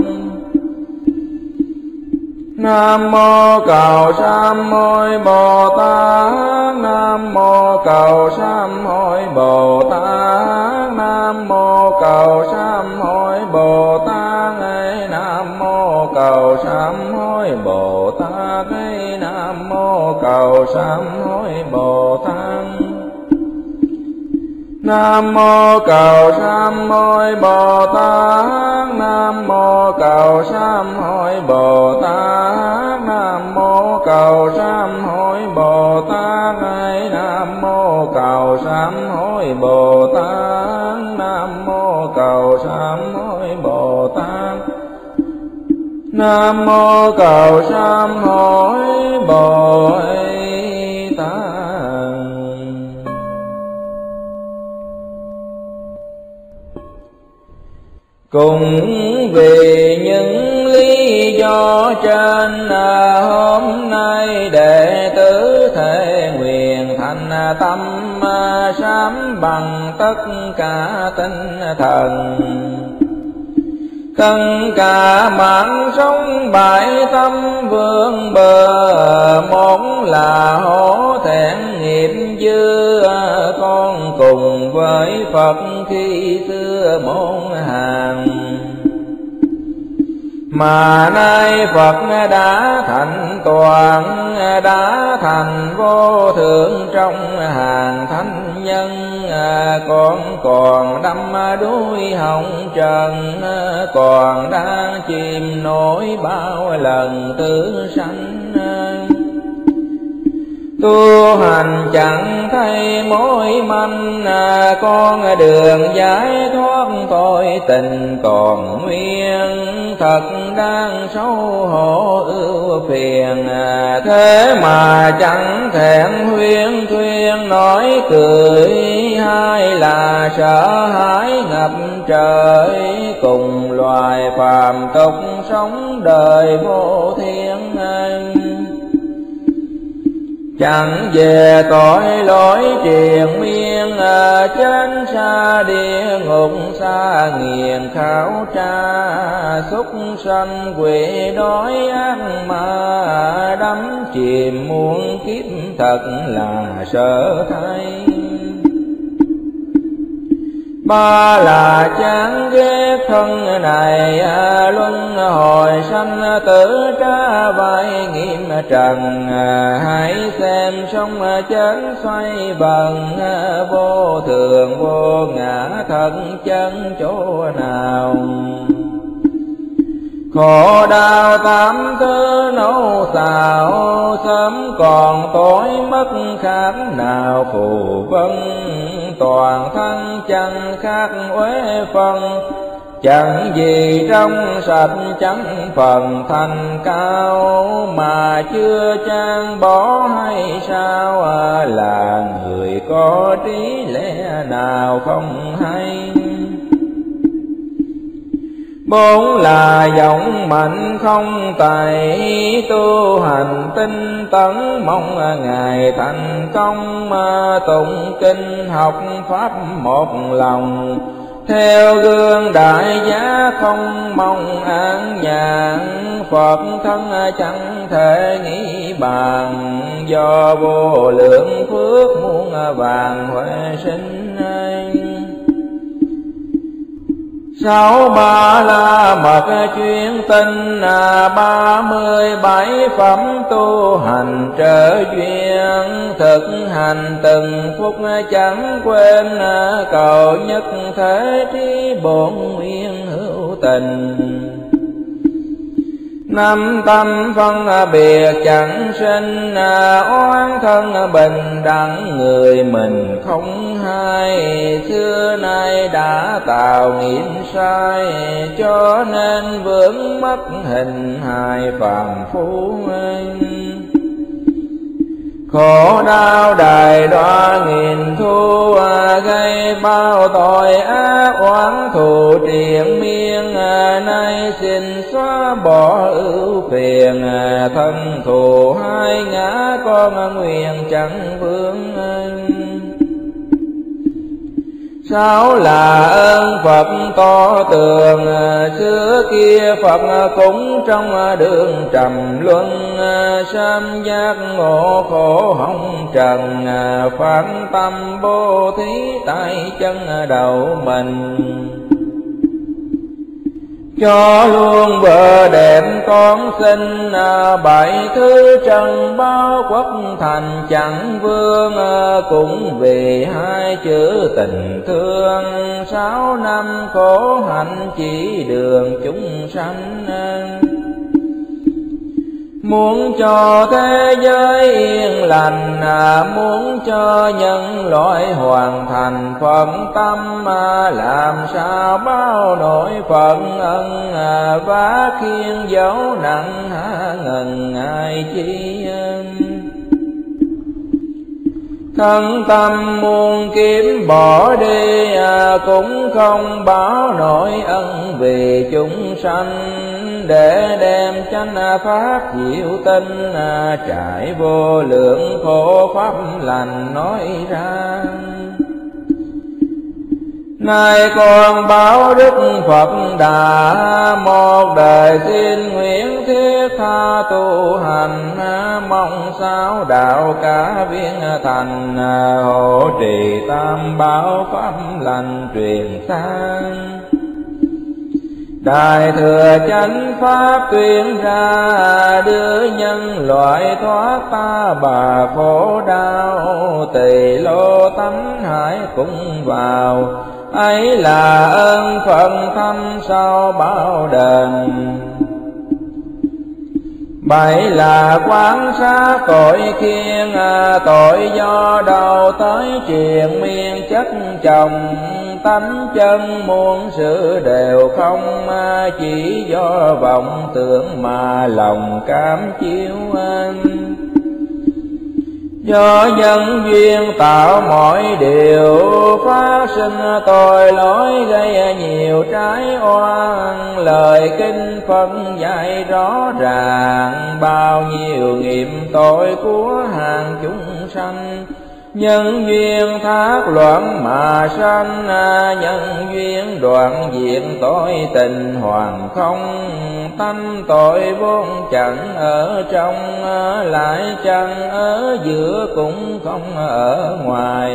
Nam mô cầu sám hối Bồ Tát, Nam mô cầu sám hối Bồ Tát, Nam mô cầu sám hối Bồ Tát, Nam mô cầu sám hối Bồ Tát, Nam mô cầu sám hối Bồ Tát. Nam mô cầu sám hối Bồ Tát, Nam mô cầu sám hối Bồ Tát, Nam mô cầu sám hối Bồ Tát, Nam mô cầu sám hối Bồ Tát, Nam mô cầu sám hối Bồ Tát. Nam mô cầu sám hối Bồ Tát. Cùng vì những lý do trên, hôm nay đệ tử thể nguyện thành tâm sám bằng tất cả tinh thần. Tất cả mạng sống bại tâm vương bờ, một là hổ thẹn nghiệp dư, con cùng với Phật khi xưa môn hàng. Mà nay Phật đã thành toàn, đã thành vô thượng trong hàng thánh nhân, con còn đắm đuối hồng trần, còn đang chìm nổi bao lần tử sanh. Tu hành chẳng thấy mối manh, con đường giải thoát tội tình còn nguyên, thật đang xấu hổ ưu phiền. Thế mà chẳng thẹn huyên thuyên nói cười, hay là sợ hãi ngập trời, cùng loài phàm tục sống đời vô thiên. Chẳng về tội lỗi triền miên, trên xa địa ngục xa nghiền khảo tra, súc sanh quỷ đói ác ma đắm chìm muôn kiếp thật là sợ thay. Ba là chán ghét thân này luân hồi sanh tử tra vai nghiêm trần, hãy xem sông chết xoay vần vô thường vô ngã thật chân chỗ nào. Khổ đau tám thứ nấu xào, sớm còn tối mất khác nào phù vân, toàn thân chẳng khác uế phân, chẳng gì trong sạch chẳng phần thành cao, mà chưa chan bỏ hay sao, là người có trí lẽ nào không hay. Bốn là giọng mạnh không tài, tu hành tinh tấn mong ngày thành công, tụng kinh học pháp một lòng, theo gương đại giá không mong an nhàn, Phật thân chẳng thể nghĩ bàn, do vô lượng phước muôn vàng huệ sinh. Sáu ba la mật chuyên tinh, ba mươi bảy phẩm tu hành trợ duyên, thực hành từng phút chẳng quên, cầu nhất thế trí bổn nguyên hữu tình. Năm tâm phân biệt chẳng sinh, oán thân bình đẳng người mình không hay, xưa nay đã tạo nghiệp sai, cho nên vướng mất hình hài phàm phu. Khổ đau đài đoa nghìn thu, gây bao tội ác oán thù triền miên, nay xin xóa bỏ ưu phiền, thân thù hai ngã con nguyện chẳng vướng. Sáu là ơn Phật to tường, xưa kia Phật cũng trong đường trầm luân, sám giác ngộ khổ hồng trần, phán tâm bố thí tay chân đầu mình. Cho luôn vợ đẹp con sinh, bảy thứ trần bao quốc thành chẳng vương, cũng vì hai chữ tình thương, sáu năm khổ hạnh chỉ đường chúng sanh. Muốn cho thế giới yên lành, muốn cho nhân loại hoàn thành phận tâm, làm sao bao nỗi phận ân, vá khiên dấu nặng há ngần ai chi. Thân tâm muôn kiếm bỏ đi, cũng không báo nổi ân vì chúng sanh, để đem chánh pháp diệu tinh, trải vô lượng khổ pháp lành nói ra. Nay con báo đức Phật đã, một đời xin nguyện thiết tha tu hành, mong sao đạo cả viên thành, hộ trì tam bảo pháp lành truyền sang. Đại thừa chánh pháp tuyên ra, đưa nhân loại thoát ta bà khổ đau, tỳ lô tánh hải cũng vào, ấy là ơn phận thâm sau bao đền. Bảy là quán sát tội khiên, tội do đầu tới triền miên chất chồng, tánh chân muôn sự đều không, chỉ do vọng tưởng mà lòng cảm chiếu anh. Do nhân duyên tạo mọi điều, phát sinh tội lỗi gây nhiều trái oan, lời kinh phân dạy rõ ràng, bao nhiêu nghiệp tội của hàng chúng sanh, Nhân duyên thác loạn mà sanh, nhân duyên đoạn diệt tội tình hoàn không. Tánh tội vốn chẳng ở trong, lại chẳng ở giữa cũng không ở ngoài.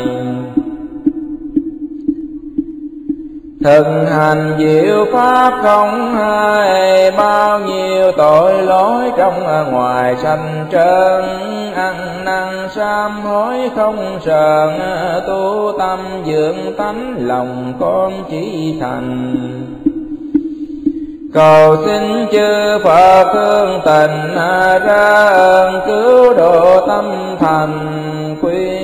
Thực hành diệu pháp không hai, bao nhiêu tội lỗi trong ngoài sanh trơn. Ăn năn sám hối không sờn, tu tâm dưỡng tánh lòng con chỉ thành. Cầu xin chư Phật thương tình ra ơn cứu độ tâm thành quy